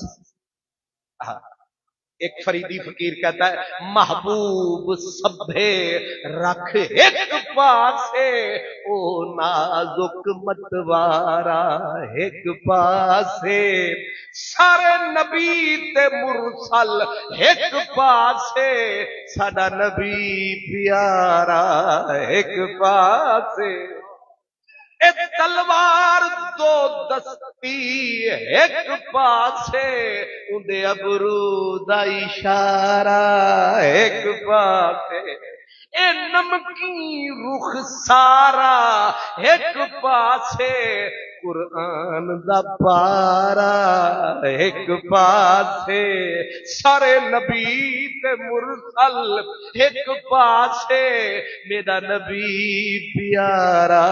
Speaker 1: ایک فریدی فقیر کہتا ہے محبوب سبھے رکھ ایک پاسے، او نازک متوارا ایک پاسے، سارے نبی تے مرسل ایک پاسے، ساڈا نبی پیارا ایک پاسے، اے تلوار دو دستی ایک پاسے، اندے ابرو دا اشارہ ایک پاسے، اے نمکی رخ سارا ایک پاسے، قرآن دا پارا ایک پاسے، سارے نبی تے مرسل ایک پاسے، میرا نبی پیارا۔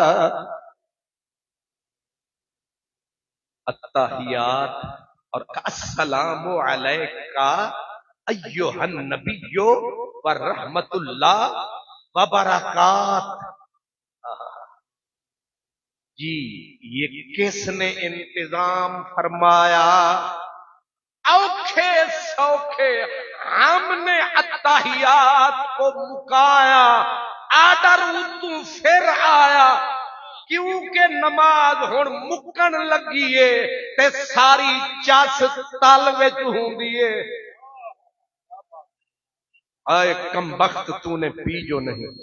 Speaker 1: التحیات اور السلام علیکہ ایھا النبی ورحمت اللہ وبرکات، جی یہ کس نے انتظام فرمایا؟ اوکھے سوکھے ہم نے التحیات کو مکایا، آڈر اتو پھر آیا، کیونکہ نماز ہن مکن لگیے تے ساری چس تل وچ ہوندی ہے، آئے کم بخت تو نے پی جو نہیں،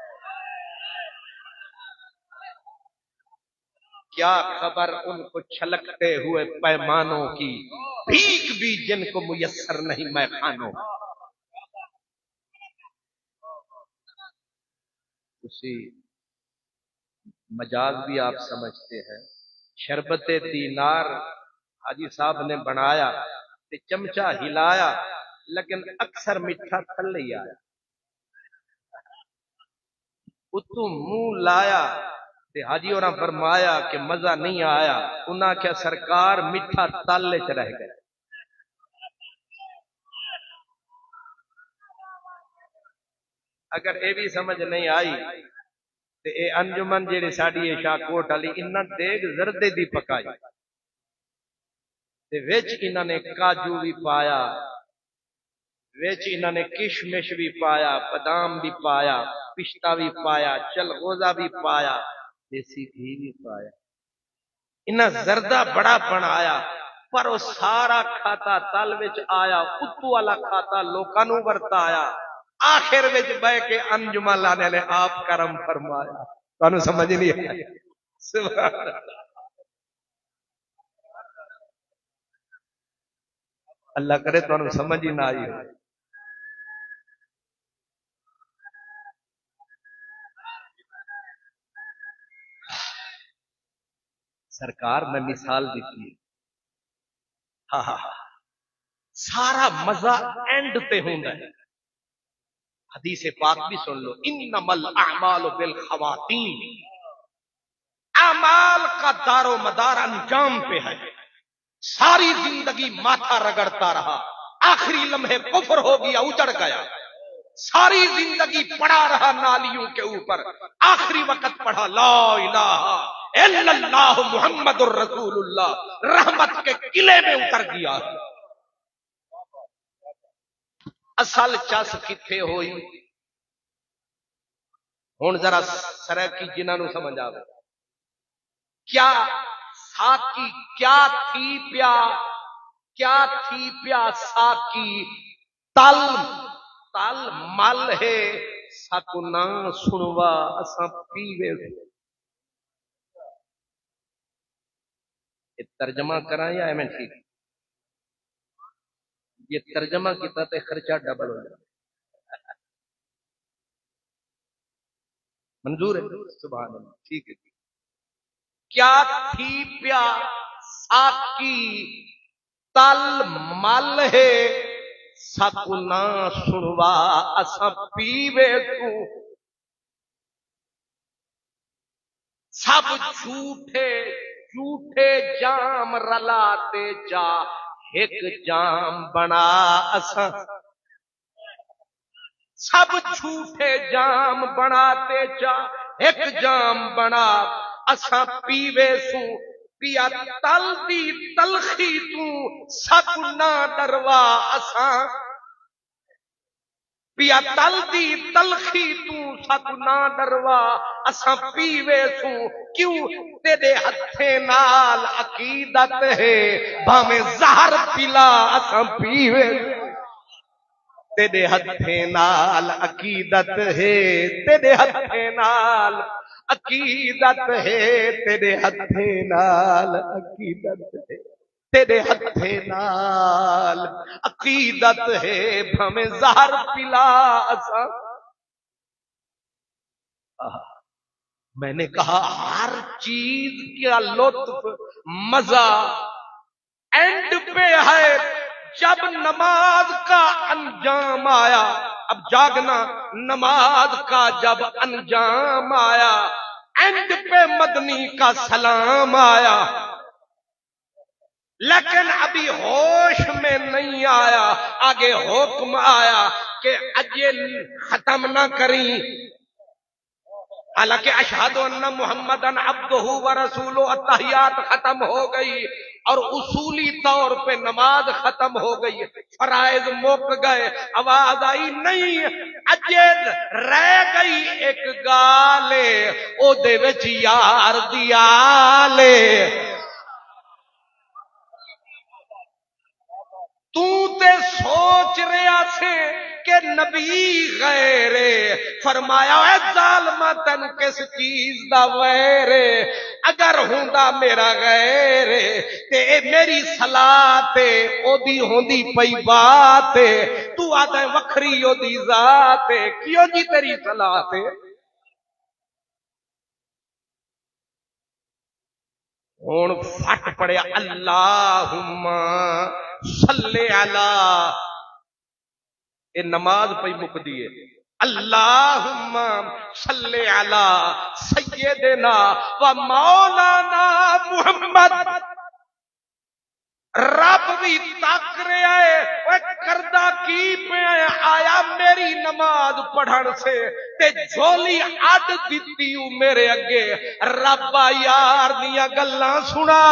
Speaker 1: کیا خبر ان کو چھلکتے ہوئے پیمانوں کی، بھیک بھی جن کو میسر نہیں میں خانوں، اسی مجاز بھی آپ سمجھتے ہیں، شربت دینار حاجی صاحب نے بنایا تے چمچہ ہلایا، لیکن اکثر میٹھا تھلے ہی آیا، اتو منہ لایا تے حاجی اور فرمایا کہ مزہ نہیں آیا، انہاں کیا سرکار میٹھا تالے چ رہ گئے۔ اگر اے بھی سمجھ نہیں آئی تے اے انجمن جیڑی ساڈی ہے شاہکوٹ علی، انہاں دیگ زردے دی پکائی تے وچ انہاں نے کاجو بھی پایا، وچ انہاں نے کشمش بھی پایا، بادام بھی پایا، پستہ بھی پایا، چلغوزہ بھی پایا، دیسی گھی بھی پایا، انہاں زردہ بڑا بنایا، پر وہ سارا کھاتا تل وچ آیا، اتو والا کھاتا لوکاں نوں ورتایا، آخر وچ بہ کے انجمن لانے نے آپ کرم فرمایا، تانوں سمجھ نہیں آئی؟ سبحان اللہ، اللہ کرے تانوں سمجھ ہی نہ آئی ہو۔ سرکار میں مثال دیتی ہے ہاں ہاں ہاں سارا مزہ اینڈ تے ہوندا ہے. حدیث پاک بھی سن لو انما الاعمال بالخواتیم، اعمال کا دار و مدار انجام پہ ہے. ساری زندگی ماتھا رگڑتا رہا، آخری لمحے کفر ہو گیا اجڑ گیا. ساری زندگی پڑا رہا نالیوں کے اوپر، آخری وقت پڑھا لا الہ الا اللہ محمد الرسول اللہ، رحمت کے قلعے میں اتر گیا. اصل چس کتھے ہوئی؟ ہن ذرا سرکی جنہاں نو سمجھ آوے کیا ساکی کیا تھی پیا کیا تھی پیا ساکی تل تل مل ہے ساکو نہ سنوا اساں پیوے. یہ ترجمہ کراں یا ایویں ٹھیک؟ یہ ترجمہ کیتا تے خرچہ ڈبل ہو جائے. منظور ہے؟ سبحان اللہ. ٹھیک ہے. کیا تھی پیا ساکی تل مل ہے ساکو نہ سنوا اساں پیوے تو. سب جھوٹے جھوٹے جام رلاتے جا ایک جام بنا اساں. سب جھوٹے جام بناتے جا ایک جام بنا اساں پیوے سو. پیا تل دی تلخی تو سک نہ ڈروا اساں. پیا تل دی تلخی تو سک نہ ڈروا اساں پیوے سو. کیوں تیرے ہتھے نال عقیدت ہے بھاویں زہر پلا اساں پیوے. تیرے ہتھے نال عقیدت ہے تیرے ہتھے نال عقیدت ہے تیرے ہتھے نال عقیدت ہے تیرے ہتھے نال عقیدت ہے بھویں زہر پلا اساں. میں نے کہا ہر چیز کا لطف مزہ اینڈ پہ ہے. جب نماز کا انجام آیا، اب جاگنا، نماز کا جب انجام آیا اینڈ پہ مدنی کا سلام آیا، لیکن ابھی ہوش میں نہیں آیا. آگے حکم آیا کہ اجل ختم نہ کریں. حالانکہ اشہد ان محمدن عبدہ و رسولہ التحیات ختم ہو گئی اور اصولی طور پہ نماز ختم ہو گئی، فرائض مک گئے. آواز آئی نہیں اجل رہ گئی ایک گالے او دے وچ یار دیالے. تو تے سوچ رہا سے کہ نبی غیر فرمایا اے ظالما تن کس چیز دا ویر. اگر ہوندا میرا غیر تے میری صلاۃ او دی ہوندی پئی بات. تو آدھے وکھری او دی ذات کیوں جی تیری صلاۃ. ہن پھٹ پڑیا اللہم صلی علی. اے نماز پئی مکدی ہے. اللہم صلی علی سیدنا و مولانا محمد. رب بھی تک رہا ہے وہ کردہ کی پہ آیا میری نماز پڑھن سے تے جھولی اڈ دیتی ہوں میرے اگے. ربا یار دیا گلاں سنا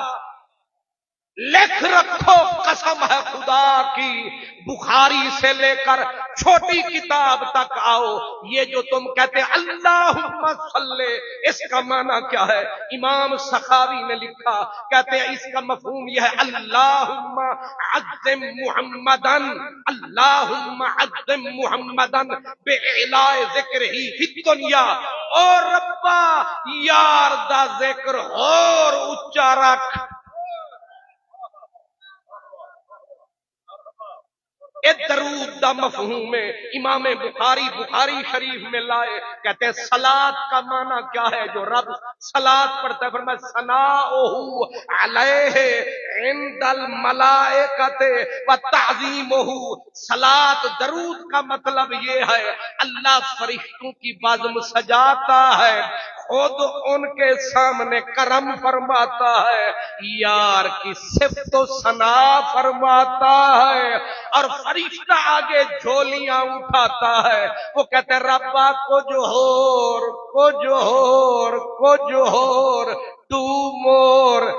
Speaker 1: لکھ رکھو قسم ہے خدا کی. بخاری سے لے کر چھوٹی کتاب تک آؤ، یہ جو تم کہتے اللہم صلی، اس کا معنی کیا ہے؟ امام سخاوی نے لکھا، کہتے ہیں اس کا مفہوم یہ ہے اللہم عظم محمدن، اللہم عظم محمدن بِإِعْلَاءِ ذِكْرِهِ فِي الدُّنْيَا. اور ربا یار دا ذکر اور اچا رکھ. اے درود دا مفہوم ہے امام بخاری بخاری شریف میں لائے، کہتے ہیں صلاۃ کا معنی کیا ہے؟ جو رب صلاۃ پڑھتا ہے، فرمایا ثناؤہ علیہ عند الملائکۃ وتعظیمہ، صلاۃ درود کا مطلب یہ ہے اللہ فرشتوں کی بزم سجاتا ہے، خود ان کے سامنے کرم فرماتا ہے، یار کی صفت و ثنا فرماتا ہے، اور فرشتہ آگے جھولیاں اٹھاتا ہے، وہ کہتے ہیں ربا کو جو ہور کو جو ہور کو جو ہور ٹو مور۔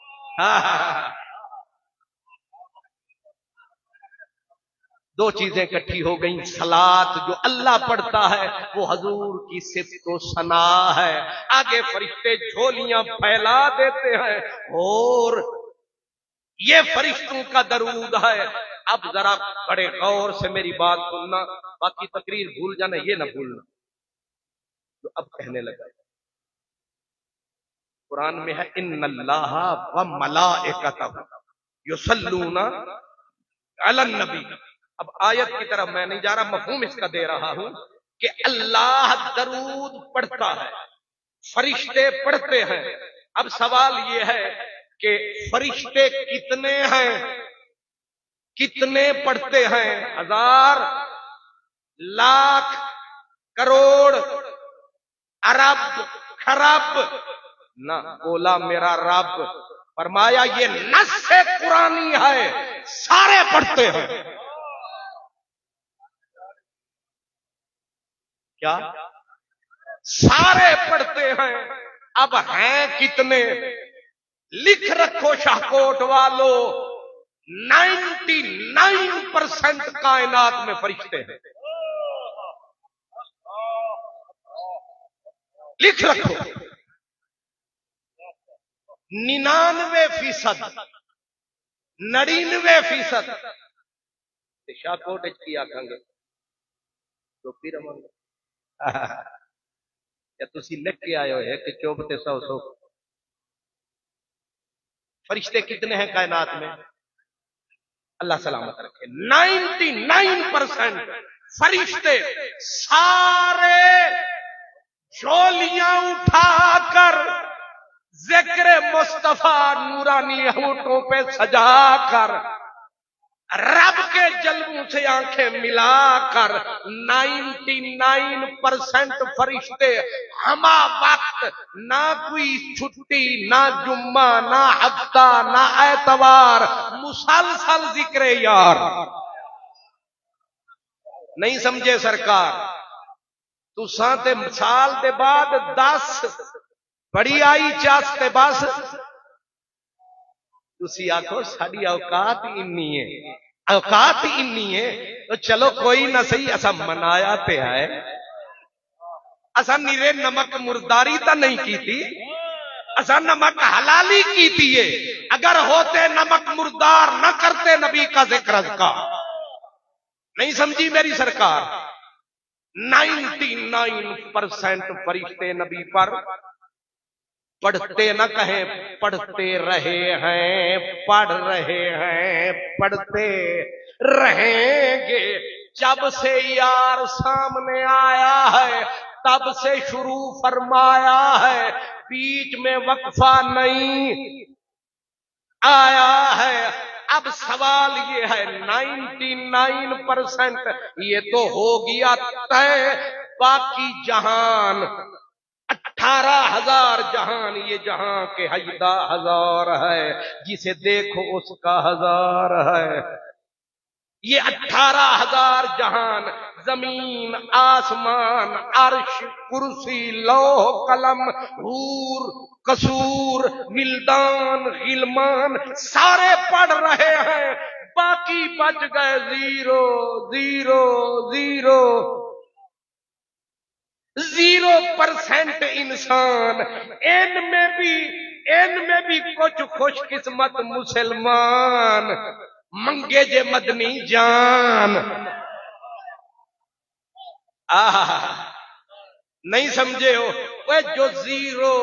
Speaker 1: دو چیزیں اکٹھی ہو گئیں، صلاۃ جو اللہ پڑھتا ہے وہ حضور کی صفت و ثنا ہے، آگے فرشتے جھولیاں پھیلا دیتے ہیں اور یہ فرشتوں کا درود ہے۔ اب ذرا بڑے غور سے میری بات سننا، باقی تقریر بھول جانا، یہ نہ بھولنا جو اب کہنے لگا۔ قرآن میں ہے ان اللہ و ملائکتہ یصلون علی النبی۔ اب آیت کی طرف میں نہیں جا رہا، مفہوم اس کا دے رہا ہوں کہ اللہ درود پڑھتا ہے، فرشتے پڑھتے ہیں۔ اب سوال یہ ہے کہ فرشتے کتنے ہیں، کتنے پڑھتے ہیں؟ ہزار، لاکھ، کروڑ، ارب، خرب؟ نہ، بولا میرا رب، فرمایا یہ نص قرآنی ہے، سارے پڑھتے ہیں۔ کیا؟ سارے پڑھتے ہیں۔ اب ہیں کتنے؟ لکھ رکھو شاہکوٹ والو، نائنٹی نائن پرسینٹ کائنات میں فرشتے ہیں، لکھ رکھو۔ ننانوے فیصد نڑینوے فیصد شاہکوٹ کی آکھاں گے تو پھر ہم یا تسی لکھ کے آئے ہوئے کہ چوبتے سو سو فرشتے کتنے ہیں کائنات میں؟ اللہ سلامت رکھے، نائنٹی نائن پرسینٹ فرشتے سارے جھولیاں اٹھا کر ذکر مصطفیٰ نورانی ہونٹوں پہ سجا کر رب کے جلووں سے آنکھیں ملا کر نائنٹی نائن پرسینٹ فرشتے ہما وقت، نہ کوئی چھٹی، نہ جمعہ، نہ ہفتہ، نہ اتوار، مسلسل ذکر یار۔ نہیں سمجھے سرکار؟ تو سانتے سال دے بعد دس بڑی آئی چاس تے بس تسی آکھو ساڑی اوقات انی ہے، اوقات انی ہے تو چلو کوئی نہ صحیح، اسا منایا تے ہے، اسا نیرے نمک مرداری تا نہیں کی تھی، اسا نمک حلالی کی تھی۔ اگر ہوتے نمک مردار نہ کرتے نبی کا ذکر کا۔ نہیں سمجھی میری سرکار؟ نائنٹی نائن پرسینٹ فرشتے نبی پر پڑھتے نہ کہیں، پڑھتے رہے ہیں، پڑھ رہے ہیں، پڑھتے رہیں گے۔ جب سے یار سامنے آیا ہے تب سے شروع فرمایا ہے، بیچ میں وقفہ نہیں آیا ہے۔ اب سوال یہ ہے، نائنٹی نائن پرسینٹ یہ تو ہو گیا طے، باقی جہان اٹھارہ ہزار جہان، یہ جہاں کے ہجدہ ہزار ہے، جسے دیکھو اس کا ہزار ہے۔ یہ اٹھارہ ہزار جہان، زمین، آسمان، عرش، کرسی، لوح قلم، حور، قصور، ولدان، غلمان، سارے پڑھ رہے ہیں، باقی بچ گئے zero zero zero zero percent انسان۔ ان میں بھی ان میں بھی کچھ خوش قسمت مسلمان، منگے جے مدنی جان۔ آہ نہیں سمجھے ہو؟ وہ جو زیرو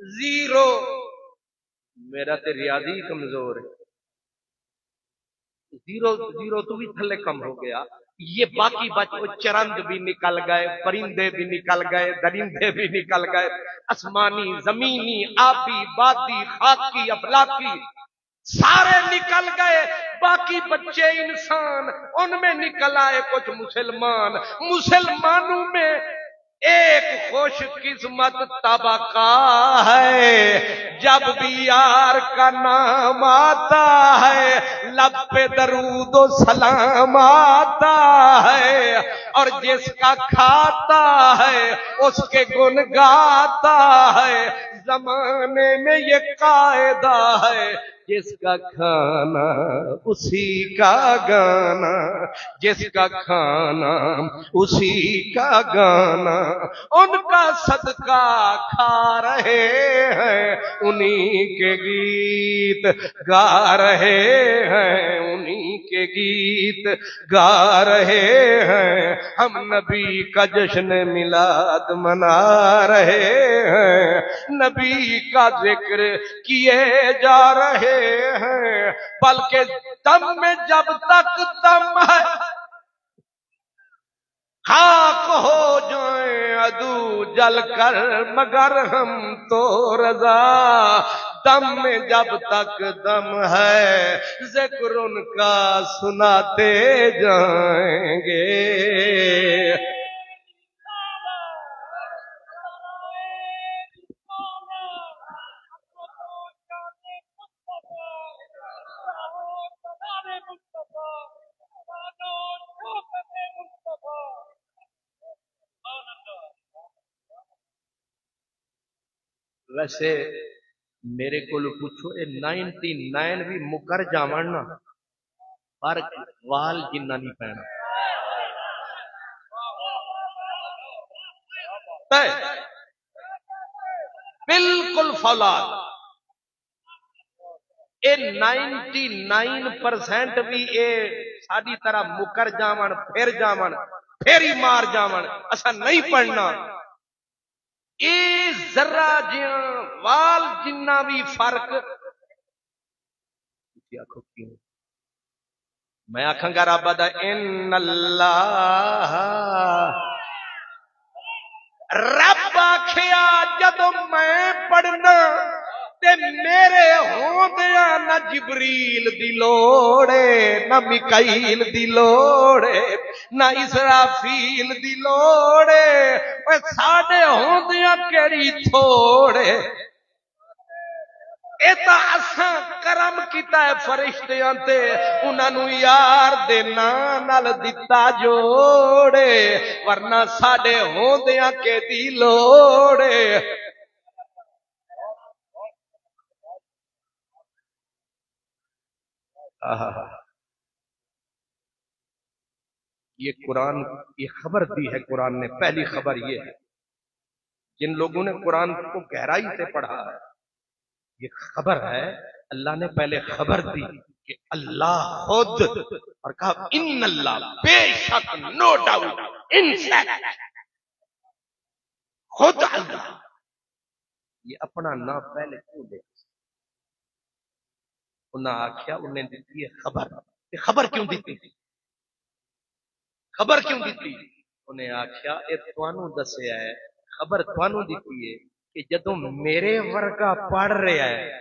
Speaker 1: زیرو، میرا تے ریاضی کمزور ہے، زیرو زیرو تو بھی تھلے کم ہو گیا. یہ باقی بچ چرند بھی نکل گئے، پرندے بھی نکل گئے، درندے بھی نکل گئے، آسمانی، زمینی، آبی، بادی، خاکی، افلاکی سارے نکل گئے. باقی بچے انسان، ان میں نکل آئے کچھ مسلمان. مسلمانوں میں ایک خوش قسمت طبقہ ہے، جب بھی یار کا نام آتا ہے لب پہ درود و سلام آتا ہے، اور جس کا کھاتا ہے اس کے گن گاتا ہے. زمانے میں یہ قاعدہ ہے، جس کا کھانا اسی کا گانا، جس کا کھانا اسی کا گانا. ان کا صدقہ کھا رہے ہیں، انہی کے گیت گا رہے ہیں، انہی کے گیت گا رہے ہیں. ہم نبی کا جشن میلاد منا رہے ہیں، نبی کا ذکر کیے جا رہے ہیں. بلکہ دم میں جب تک دم ہے خاک ہو جائیں عدو جل کر، مگر ہم تو رضا. دم میں جب تک دم ہے ذکر ان کا سناتے جائیں گے. ویسے میرے کو پوچھو اے نائنٹی نائن بھی مکر جاون نا پر وال جنہ نہیں پینا. بالکل فولاد. اے نائنٹی نائن پرسینٹ بھی اے ساری طرح مکر جاون، پھر جاون، پھر ہی مار جاون، اسا نہیں پڑھنا. اے ذرا جیاں وال جنہ بھی فرق. میں آکھاں گا رب دا ان اللہ، رب آکھیا جدو میں پڑھنا تے میرے ہوندیا نہ جبریل دی لوڑے، نہ میکائیل دی لوڑے، نہ اسرافیل دی لوڑے. اے ساڈے ہوندیا کیڑی تھوڑے. اے تا اساں کرم کیتا ہے فرشتیاں تے، انہاں نوں یار دے نام نال دتا جوڑے، ورنہ ساڈے ہوندیاں کے دی لوڑے. یہ قرآن یہ خبر دی ہے قرآن نے. پہلی خبر یہ ہے جن لوگوں نے قرآن کو گہرائی سے پڑھا ہے، یہ خبر ہے. اللہ نے پہلے خبر دی کہ اللہ خود، اور کہا ان اللہ، بے شک، نو ڈاؤٹ، ان خود اللہ. یہ اپنا نام پہلے کیوں دے؟ انہاں آکھیا انہیں دیتی ہے خبر. خبر کیوں دیتی؟ خبر کیوں دیتی؟ انہیں آکھیا اے توانوں دسیا ہے، خبر توانوں دیتی ہے کہ جدوں میرے ورگا پڑھ رہا ہے،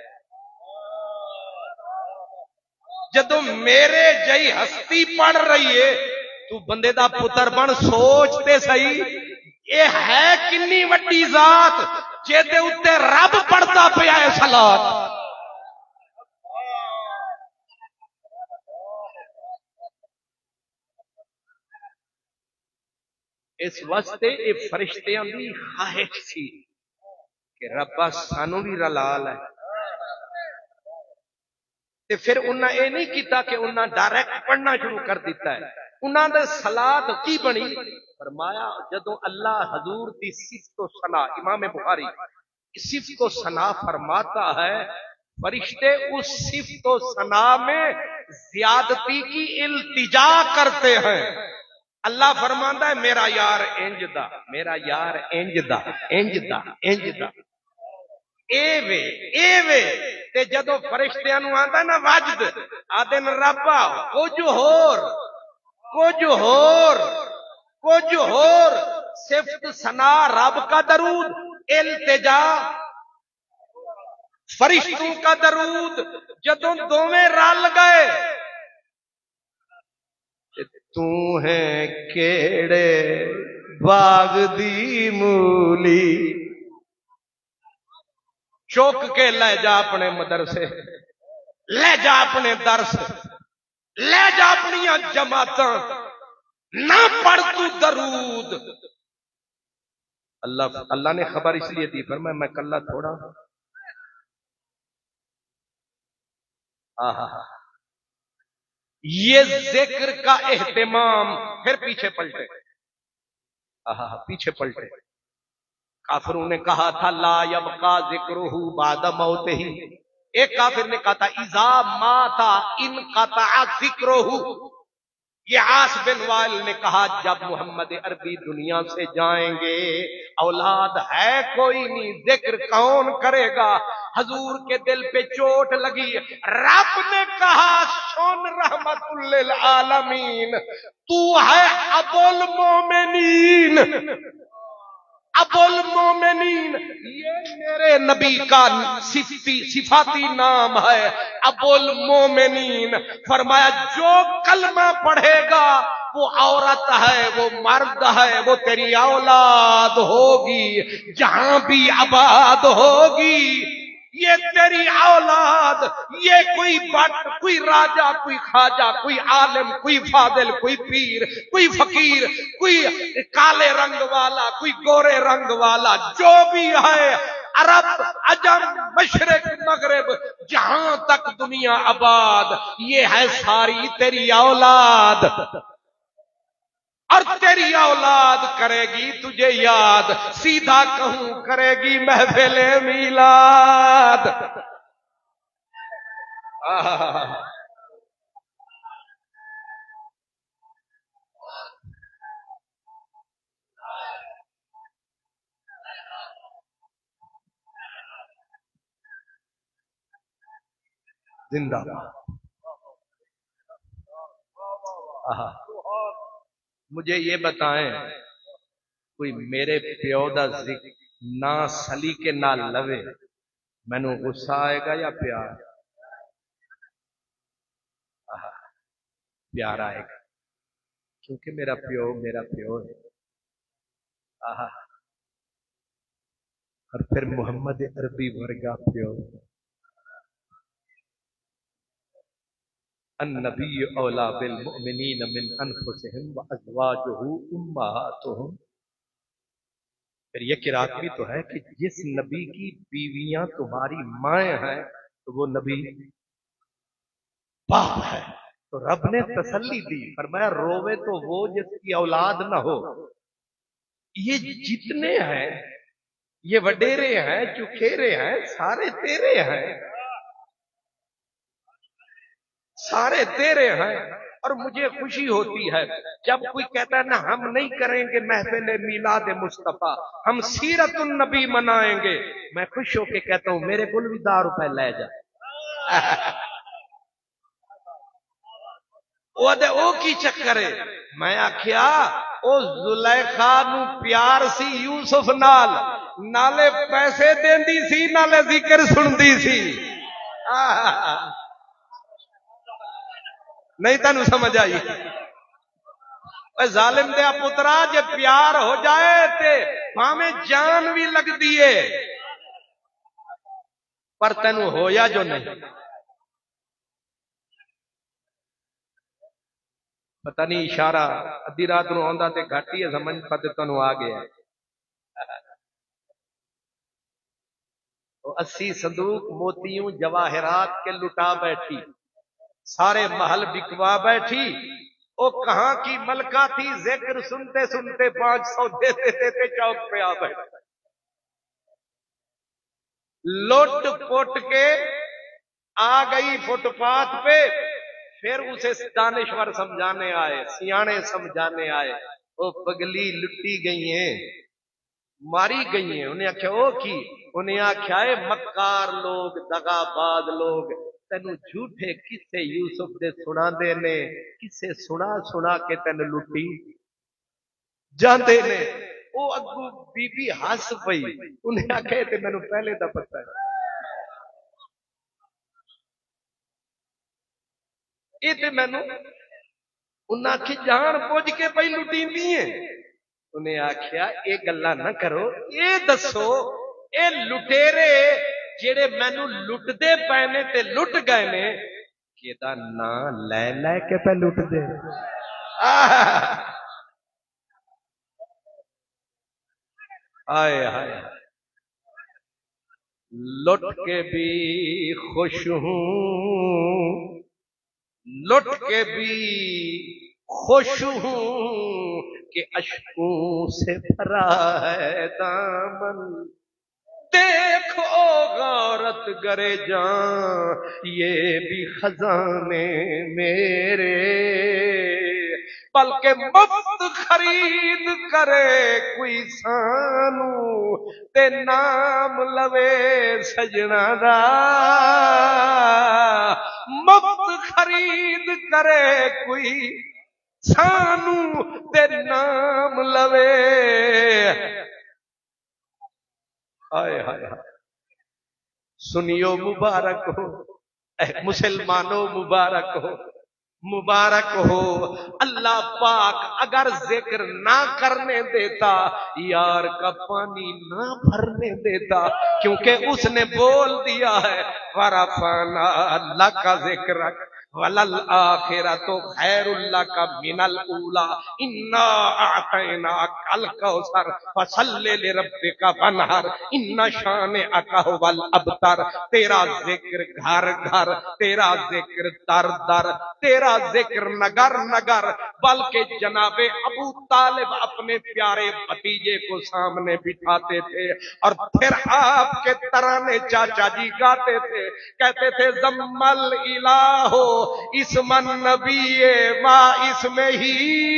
Speaker 1: جدوں میرے جئی ہستی پڑھ رہی ہے، تو بندے دا پتر بن سوچتے صحیح اے ہے کنی وڈی ذات جے دے اوتے رب پڑھدا پیا ہے صلات. اس واسطے یہ فرشتیاں دی خواہش سی کہ ربا سانو بھی رلال ہے. تے پھر انہاں اے نہیں کیتا کہ انہاں ڈائریکٹ پڑھنا شروع کر دیتا ہے. انہاں دے صلات کی بنی؟ فرمایا جدوں اللہ حضور دی صفت و ثنا، امام بخاری صفت و ثنا فرماتا ہے، فرشتے اس صفت و ثنا میں زیادتی کی التجا کرتے ہیں. اللہ فرماندا ہے میرا یار انج دا، میرا یار انج دا، انج دا، انج دا، اے وے اے وے. تے جدوں فرشتیاں نوں آندا نا وجد، آدن ربا کچھ ہور کچھ ہور کچھ ہور صفت ثنا رب کا درود التجا فرشتوں کا درود جدوں دوویں رل گئے تو ہے کیڑے باغ دی مولی چوک کے لے جا اپنے مدرسے لے جا اپنے درس لے جا اپنی جماعتاں نہ پڑھ تو درود. اللہ اللہ نے خبر اس لیے دی فرمایا میں کلہ تھوڑا آہا یہ ذکر کا اہتمام. پھر پیچھے پلٹے آہا پیچھے پلٹے. کافروں نے کہا تھا لا یبقا ذکرہ بعد موتہ. ایک کافر نے کہا تھا اذا مات انقطع ذکرہ. یہ عاص بن وائل نے کہا جب محمد عربی دنیا سے جائیں گے اولاد ہے کوئی نہیں ذکر کون کرے گا. حضور کے دل پہ چوٹ لگی. رب نے کہا سن رحمت للعالمین تو ہے ابو المومنین. ابو المومنین یہ میرے نبی کا صفاتی نام ہے ابو المومنین. فرمایا جو کلمہ پڑھے گا وہ عورت ہے وہ مرد ہے وہ تیری اولاد ہوگی جہاں بھی آباد ہوگی. یہ تیری اولاد یہ کوئی بٹ کوئی راجہ کوئی خواجہ کوئی عالم کوئی فاضل کوئی پیر کوئی فقیر کوئی کالے رنگ والا کوئی گورے رنگ والا جو بھی ہے عرب عجم مشرق مغرب جہاں تک دنیا آباد یہ ہے ساری تیری اولاد. اور تیری اولاد کرے گی تجھے یاد سیدھا کہوں کرے گی محفل میلاد. زندہ مجھے یہ بتائیں کوئی میرے پیو دا ذکر نہ سلی کے نہ لوے مینوں غصہ آئے گا یا پیار؟ پیار آئے گا کیونکہ میرا پیو میرا پیو ہے. آہا اور پھر محمد عربی ورگا پیو. النبی اولا بالمؤمنین من انفسہم وازواجہ امہاتہم. پھر یہ قرات بھی تو ہے کہ جس نبی کی بیویاں تمہاری مائیں ہیں تو وہ نبی باپ ہے. تو رب نے تسلی دی فرمایا رووے تو وہ جس کی اولاد نہ ہو. یہ جتنے ہیں یہ وڈیرے ہیں چکھیرے ہیں سارے تیرے ہیں سارے تیرے ہیں. اور مجھے خوشی ہوتی ہے جب کوئی کہتا ہے نا ہم نہیں کریں گے محفل میلاد مصطفیٰ ہم سیرت النبی منائیں گے. میں خوش ہو کے کہتا ہوں میرے کل بھی دار روپے لے جا. وہ دے او کی چکر ہے. میں آخیا او زلیخا نو پیار سی یوسف نال نالے پیسے دیندی سی نالے ذکر سندی سی. نہیں تینوں سمجھ آئی؟ ظالم دیا پترا جے پیار ہو جائے تے بھاویں جان بھی لگ دیے پر تینوں ہویا جو نہیں. پتہ نہیں اشارہ ادھی رات نو آندا تے گھاٹی ہے سمجھ پتے تینوں آ گیا. اسی صندوق موتیوں جواہرات کے لٹا بیٹھی سارے محل بکوا بیٹھی. او کہاں کی ملکہ تھی ذکر سنتے سنتے پانچ سو دیتے دیتے چوک پہ آ بیٹھی. لوٹ پوٹ کے آ گئی فٹ پاتھ پہ. پھر اسے دانشور سمجھانے آئے سیانے سمجھانے آئے وہ پگلی لٹی گئی ہیں ماری گئی ہیں. انہیں آخیا او کی انہیں آخیا اے مکار لوگ دغا باز لوگ تینو جھوٹے کسے یوسف دے سنا دے نے کسے سنا سنا کے تین لٹی جاندے نے او اگو بی بی ہس پئی انہیں آخیا تے مینوں پہلے دا پتہ ہے یہ تے مینوں انہاں کی جان بوجھ کے پئی لٹیندی ہیں انہیں آخیا یہ گلا نہ کرو یہ دسو اے لٹیرے جڑے مینوں لٹدے پے نے تے لٹ گئے نے کیدا نام لے لے کے پہ لٹ دے آئے آئے لٹ کے بھی خوش ہوں لٹ کے بھی خوش ہوں کہ اشکوں سے بھرا ہے دامن دیکھو غارت گرے جان یہ بھی خزانے میرے بلکہ مفت خرید کرے کوئی سانو تے نام لوے سجنا دا مفت خرید کرے کوئی سانو تے نام لوے آئے ہائے سنیو مبارک ہو مسلمانوں مبارک ہو مبارک ہو اللہ پاک اگر ذکر نہ کرنے دیتا یار کا پانی نہ بھرنے دیتا کیونکہ اس نے بول دیا ہے ورفعنا اللہ کا ذکر وَلَلْآخِرَةُ خَيْرٌ لَكَ مِنَ الْأُولَى إِنَّا أَعْطَيْنَاكَ الْكَوْثَرَ فَصَلِّ لِرَبِّكَ وَانْحَرْ إِنَّ شَانِئَكَ هُوَ الْأَبْتَرُ تیرا ذکر گھر گھر تیرا ذکر در در تیرا ذکر نگر نگر بلکہ جناب ابو طالب اپنے پیارے بھتیجے کو سامنے بٹھاتے تھے اور پھر آپ کے ترانے چاچا جی گاتے تھے کہتے تھے زمل الہو اسم النبی ما اسم ہی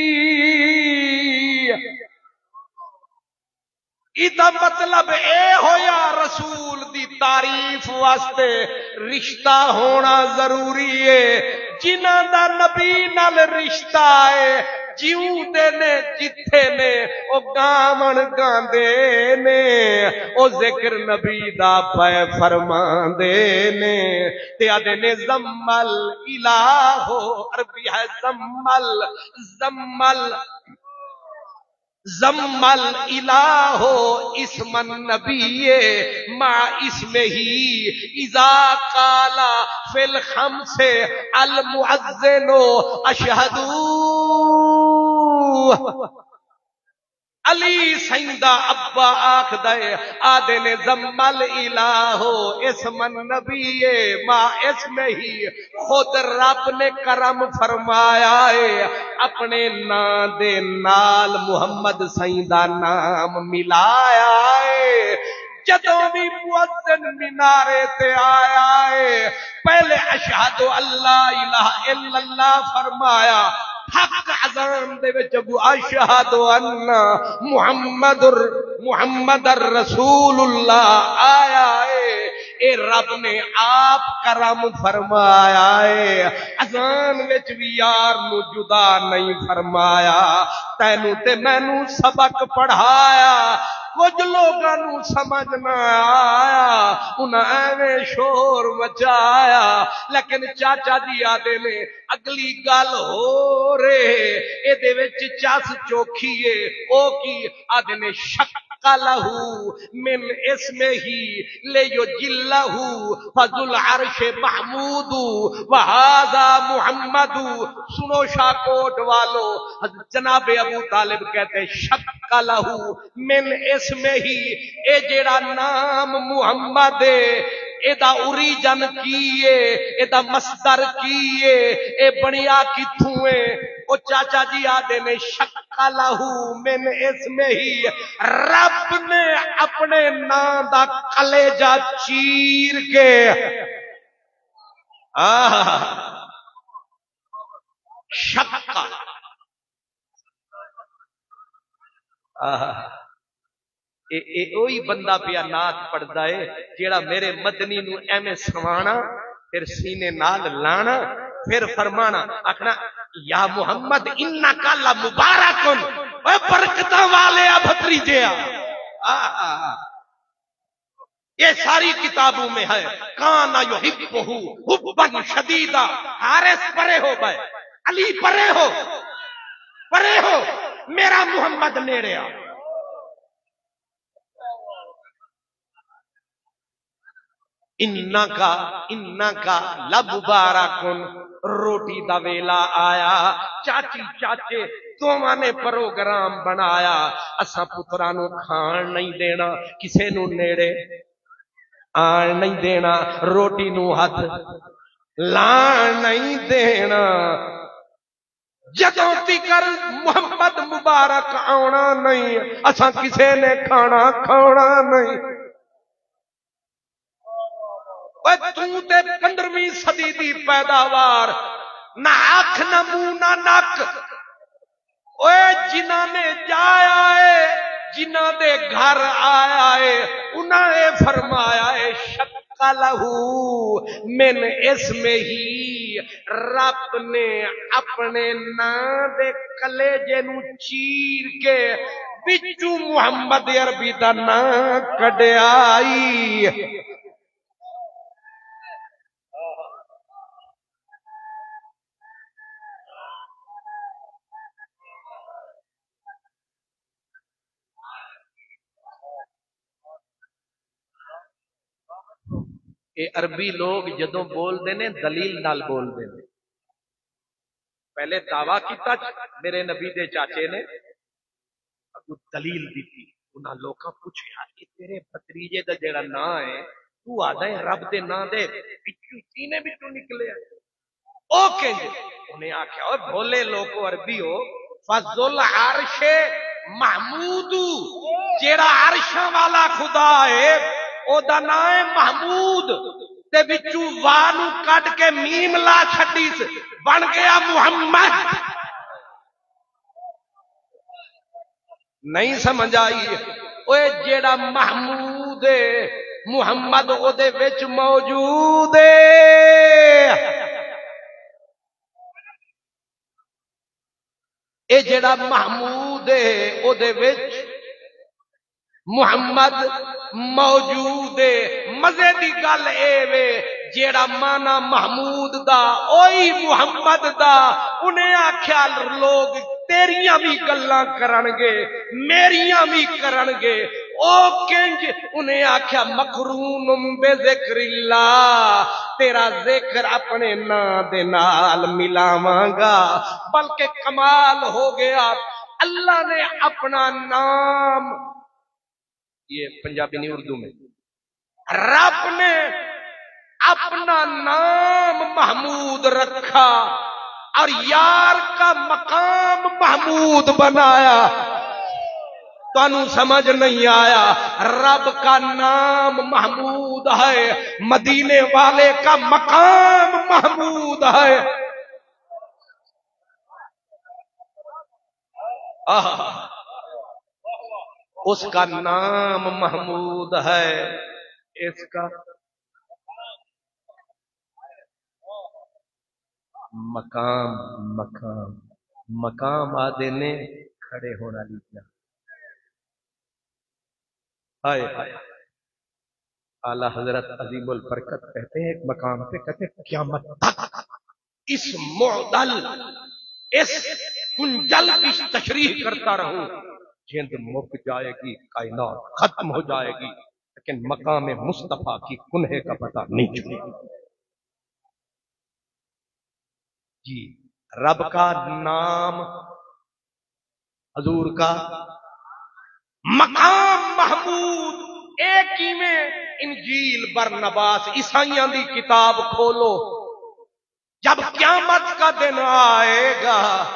Speaker 1: ایدہ مطلب اے ہویا رسول دی تعریف واسطے رشتہ ہونا ضروری ہے جنہ دا نبی نال رشتہ ہے جیوں دے نے جتھے نے او گامن گاندے نے او ذکر نبی دا پے فرمان دے نے تے آدھے نے زمل الہو عربی ہے زمل زمل زمل الہو اسم النبی ما اسم ہی اذا قالا فی الخمس المؤذن اشہدو علی سیندہ ابا آکھ دے آدھے نے زمل الہو اسم النبی ما اسم ہی خود رب نے کرم فرمایا ہے اپنے نام دے نال محمد سیندہ نام ملایا ہے جدوں بھی مؤذن مینارے تے آیا ہے پہلے اشہد اللہ الہ الا اللہ فرمایا حق اذان دے وچ ابو اشہد ان محمد محمد رسول اللہ آیا ہے اے رب نے آپ کرم فرمایا ہے اذان وچ بھی یار نو جدا نہیں فرمایا تینو تے مینوں سبق پڑھایا کچھ لوگاں نو سمجھ نہ آیا انہاں ایویں شور مچایا لیکن چاچا جی آدے نے اگلی گل ہو رے اے دے وچ چس چوکھی ہے او کی آدے نے شک لہو من اسمہ لے یجلہ فذل عرش محمود وہذا محمد سنو شاکوٹ والو جناب ابو طالب کہتے شک لہو من اسمہ اے جیڑا نام محمد اے دا اوریجن کیے اے دا مصدر کیے اے بنیا کتھوں ہے او چاچا جی آدھے نے شک لہو من اسمہ ہی رب نے اپنے نام دا کلیجہ چیر کے آہ شکا آہ اے اے اوہی بندہ پیا نات پڑھدا ہے جیڑا میرے مدنی نو ایویں سوانا پھر سینے نال لانا پھر فرمانا آکھنا یا محمد انکا لمبارکن اے برکتاں والے بھتریجے آ یہ ساری کتابوں میں ہے کانا یحبہ حبا شدیدا حارث پرے ہو بھائی علی پرے ہو پرے ہو میرا محمد نیڑے آ انکا انکا لمبارکن روٹی دا ویلا آیا چاچی چاچے دوواں نے پروگرام بنایا اساں پتراں نو کھان نہیں دینا کسے نو نیڑے آن نہیں دینا روٹی نو ہاتھ لان نہیں دینا جدوں تیکر محمد مبارک آنا نہیں اساں کسے نے کھانا کھانا نہیں تو تے پندرہویں صدی دی پیداوار نہ آنکھ نہ منہ نہ نک اوے جنہاں نے جایا ہے جنہاں دے گھر آیا ہے انہاں نے فرمایا ہے شک لہو من اسم ہی رب نے اپنے نام دے کلیجے نو چیر کے بچو محمد عربی دا نام کڈیائی اے عربی لوگ جدوں بول دے نے دلیل نال بول دے نے پہلے دعویٰ کیتا میرے نبی دے چاچے نے ابو دلیل دیتی انہاں لوکاں پوچھیا کہ تیرے بھتریجے دا جڑا نام ہے تو آدا ہے رب دے نام دے وچوں سینے وچوں نکلے او کہندے انہیں آکھیا او بھولے لوکو عربی ہو فضل عرش محمود جڑا عرشاں والا خدا ہے او دا نام ہے محمود تے وچوں وا نو کڈ کے میم لا چھڈی بن گیا محمد نہیں سمجھ آئی اوے جیڑا محمود ہے محمد او دے وچ موجود ہے اے جیڑا محمود ہے او دے وچ محمد موجود ہے مزے دی گل اے وے جیڑا مانا محمود دا اوہی محمد دا انہیں آکھیا لوگ تیریاں بھی گلاں کرن گے میریاں بھی کرن گے او کنج انہیں آکھیا مقرون بے ذکر اللہ تیرا ذکر اپنے نام دے نال ملاواں گا بلکہ کمال ہو گیا اللہ نے اپنا نام یہ پنجابی نہیں اردو میں رب نے اپنا نام محمود رکھا اور یار کا مقام محمود بنایا تو انہوں سمجھ نہیں آیا رب کا نام محمود ہے مدینے والے کا مقام محمود ہے آہ اس کا نام محمود ہے اس کا مقام مقام مقام آدھے نے کھڑے ہونا لیا ہائے ہائے اعلی حضرت عظیم البرکت کہتے ہیں ایک مقام پہ کہتے ہیں قیامت تک اس معدل اس کنجل کی تشریح کرتا رہوں جند مک جائے گی کائنات ختم ہو جائے گی لیکن مقام مصطفیٰ کی کنہے کا پتہ نہیں چھوڑے گی جی رب کا نام حضور کا مقام محمود ایک ہی میں انجیل برنباس عیسائیاں دی کتاب کھولو جب قیامت کا دن آئے گا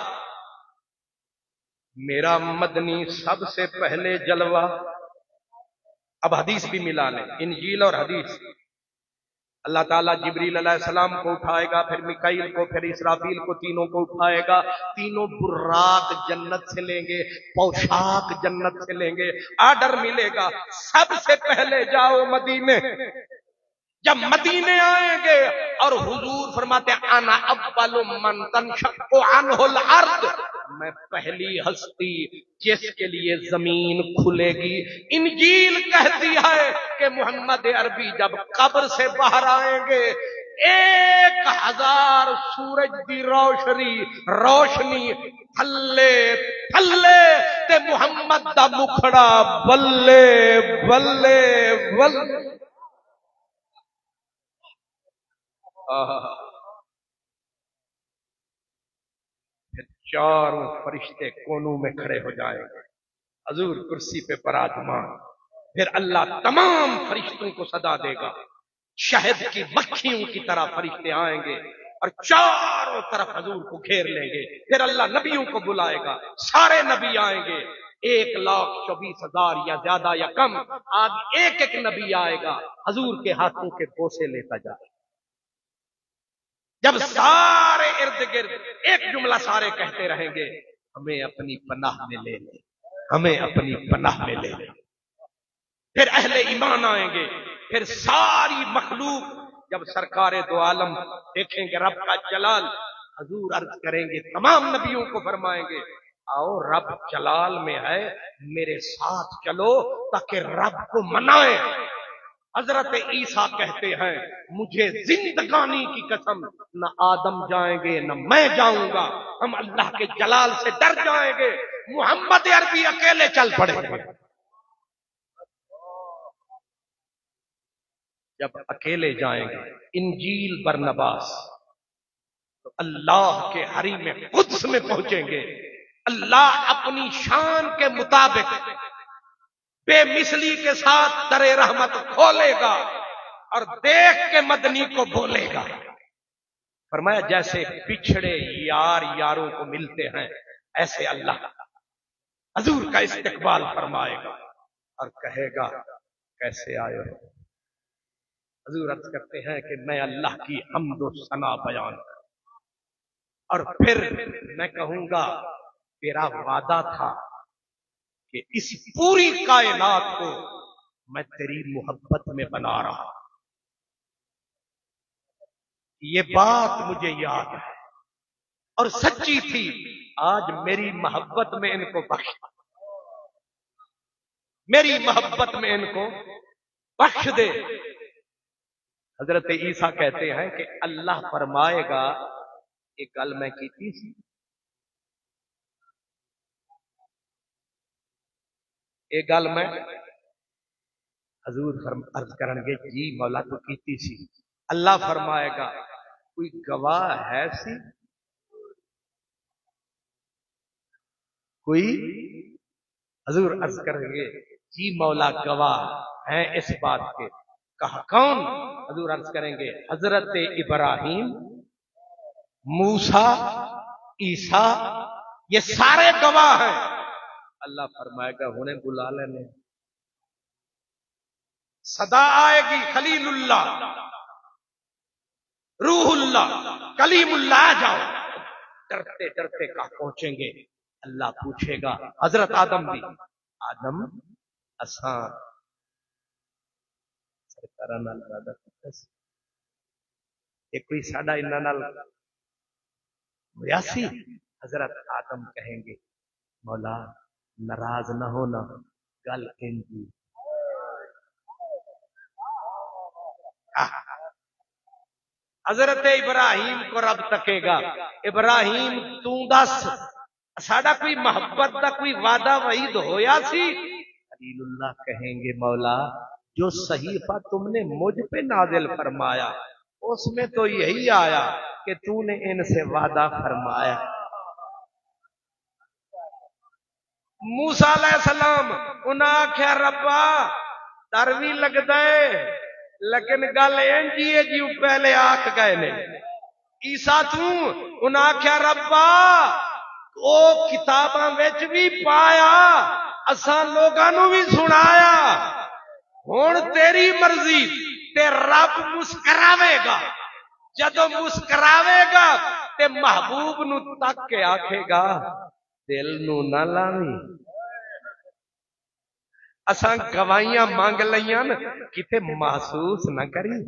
Speaker 1: میرا مدنی سب سے پہلے جلوہ اب حدیث بھی ملا لیں انجیل اور حدیث اللہ تعالیٰ جبریل علیہ السلام کو اٹھائے گا، پھر میکائیل کو، پھر اسرافیل کو، تینوں کو اٹھائے گا. تینوں براق جنت سے لیں گے، پوشاک جنت سے لیں گے. آرڈر ملے گا سب سے پہلے جاؤ مدینے. جب مدینے آئیں گے اور حضور فرماتے ہیں انا اول من تنشق عنہ الارض، میں پہلی ہستی جس کے لیے زمین کھلے گی. انجیل کہتی ہے کہ محمد عربی جب قبر سے باہر آئیں گے ایک ہزار سورج دی روشنی روشنی تھلے تھلے تے محمد دا مکھڑا بلے بلے بلے. پھر چاروں فرشتے کونوں میں کھڑے ہو جائیں گے، حضور کرسی پہ براجمان. پھر اللہ تمام فرشتوں کو صدا دے گا، شہد کی مکھیوں کی طرح فرشتے آئیں گے اور چاروں طرف حضور کو گھیر لیں گے. پھر اللہ نبیوں کو بلائے گا، سارے نبی آئیں گے، ایک لاکھ چوبیس ہزار یا زیادہ یا کم. آج ایک ایک نبی آئے گا، حضور کے ہاتھوں کے بوسے لیتا جائے گا. جب سارے ارد گرد ایک جملہ سارے کہتے رہیں گے، ہمیں اپنی پناہ میں لے لے، ہمیں اپنی پناہ میں لے لے. پھر اہل ایمان آئیں گے، پھر ساری مخلوق جب سرکار دو عالم دیکھیں گے رب کا جلال، حضور عرض کریں گے، تمام نبیوں کو فرمائیں گے آؤ رب جلال میں ہے، میرے ساتھ چلو تاکہ رب کو منائیں. حضرت عیسیٰ کہتے ہیں مجھے زندگانی کی قسم نہ آدم جائیں گے نہ میں جاؤں گا، ہم اللہ کے جلال سے ڈر جائیں گے. محمد عربی اکیلے چل پڑے گے. جب اکیلے جائیں گے انجیل برنباس تو اللہ کے حریم قدس میں پہنچیں گے. اللہ اپنی شان کے مطابق بے مثلی کے ساتھ در رحمت کھولے گا اور دیکھ کے مدنی کو بولے گا. فرمایا جیسے بچھڑے یار یاروں کو ملتے ہیں ایسے اللہ حضور کا استقبال فرمائے گا اور کہے گا کیسے آئے ہو. حضور عرض کرتے ہیں کہ میں اللہ کی حمد و ثنا بیان کروں اور پھر میں کہوں گا تیرا وعدہ تھا کہ اس پوری کائنات کو میں تیری محبت میں بنا رہا. یہ بات مجھے یاد ہے اور سچی تھی. آج میری محبت میں ان کو بخش، میری محبت میں ان کو بخش دے. حضرت عیسیٰ کہتے ہیں کہ اللہ فرمائے گا ایک گل میں کی تھی، ایک گل میں حضور عرض کریں گے جی مولا تو کیتی سی. اللہ فرمائے گا کوئی گواہ ہے سی، کوئی؟ حضور عرض کریں گے جی مولا گواہ ہیں اس بات کے. کہا کون؟ حضور عرض کریں گے حضرت ابراہیم، موسیٰ، عیسیٰ، یہ سارے گواہ ہیں. اللہ فرمائے گا انہیں بلا لینے. صدا آئے گی خلیل اللہ، روح اللہ، کلیم اللہ، آ جاؤ. ڈرتے ڈرتے کہاں پہنچیں گے؟ اللہ پوچھے گا حضرت آدم بھی، آدم اساں سرکار نال وعدہ کیتا سی، یہ کوئی ساڈا انہاں نال ہویا سی؟ حضرت آدم کہیں گے مولا ناراض نہ ہونا، گل انجی. حضرت ابراہیم کو رب تکے گا، ابراہیم تو دس ساڈا کوئی محبت دا کوئی وعدہ وعید ہویا سی؟ خلیل اللہ کہیں گے مولا جو صحیفہ تم نے مجھ پہ نازل فرمایا اس میں تو یہی آیا کہ تو نے ان سے وعدہ فرمایا. موسیٰ علیہ السلام انہاں آکھیا ربا ڈر بھی لگدا ہے لیکن گل انجی ہے جی پہلے آکھ گئے نے. عیسیٰ تو انہاں آکھیا ربا او کتاباں وچ بھی پایا اساں لوگاں نوں بھی سنایا، ہن تیری مرضی تے رب مسکراوے گا جدو مسکراوے گا تے محبوب نو تک کے آکھے گا دل نو نہ لاویں اساں گوائیاں مانگ لیاں کتے محسوس نہ کری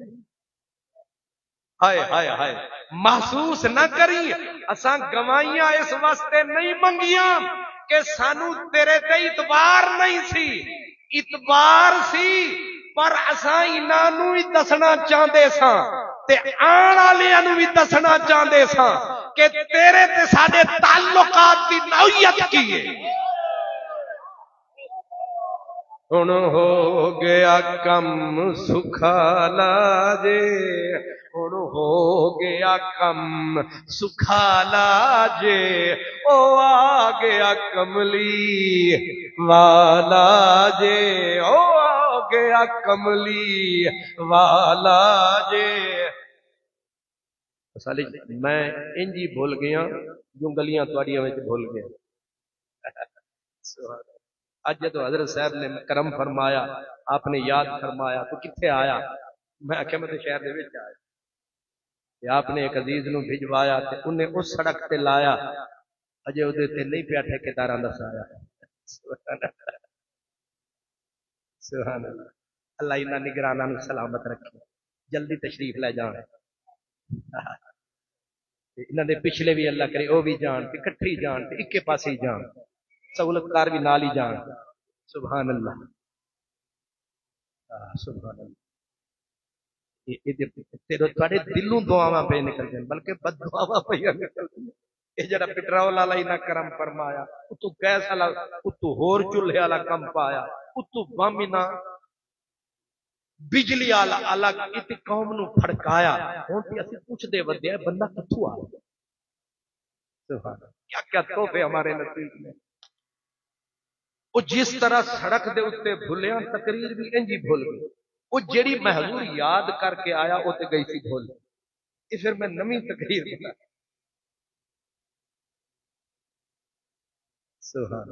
Speaker 1: ہائے ہائے ہائے محسوس نہ کری اساں گوائیاں اس واسطے نہیں منگیاں کہ سانو تیرے تے اعتبار نہیں سی اعتبار سی پر اساں انہاں نو ہی دسنا چاہندے ساں تے آن والیاں نو بھی دسنا چاہندے ساں کہ تیرے تے ساڈے تعلقات دی نوعیت کی ہے ہن ہو گیا کم سکھالا جے ہن ہو گیا کم سکھالا جے او آ گیا کملی والا جے او آ گیا کملی والا جے سالی میں انجی بھول گیا جو گلیاں تواڈیاں وچ بھول گیا اج جدو حضرت صاحب نے کرم فرمایا آپ نے یاد فرمایا تو کتنے آیا میں آخیا میں تو شہر دے وچ آیا آپ نے ایک عزیز نو بھجوایا تے انہیں اس سڑک تے لایا اجے اودے تے نہیں پیا ٹھیکیداراں دسایا سبحان اللہ اللہ انہاں نگراناں نو سلامت رکھے جلدی تشریف لے جان انہاں دے پچھلے بھی اللہ کرے او بھی جان تے کٹھی جان تے اکے پاسے ہی جان سہولت کار بھی نال ہی جان سبحان اللہ سبحان اللہ تھوڑے دلوں دعاواں پہ نکل جائیں بلکہ بد دعاواں پہ نکل جائیں یہ جڑا پٹرول والا ہی نہ کرم فرمایا اتو گیس والا اتو ہور چولہے والا کم پایا اتو بم نہ بجلی والا الگ ات قوم نو پھڑکایا ہن تے اسی پوچھ دے ودیا بندہ کتھوں آ سبحان اللہ کیا کیا تحفے ہمارے نصیب میں وہ جس طرح سڑک دے اتنے بھولیاں تقریر بھی انجی بھول گئی وہ جیڑی میں حضور یاد کر کے آیا وہ تے گئی سی بھول یہ پھر میں نمی تقریر بنا سبحان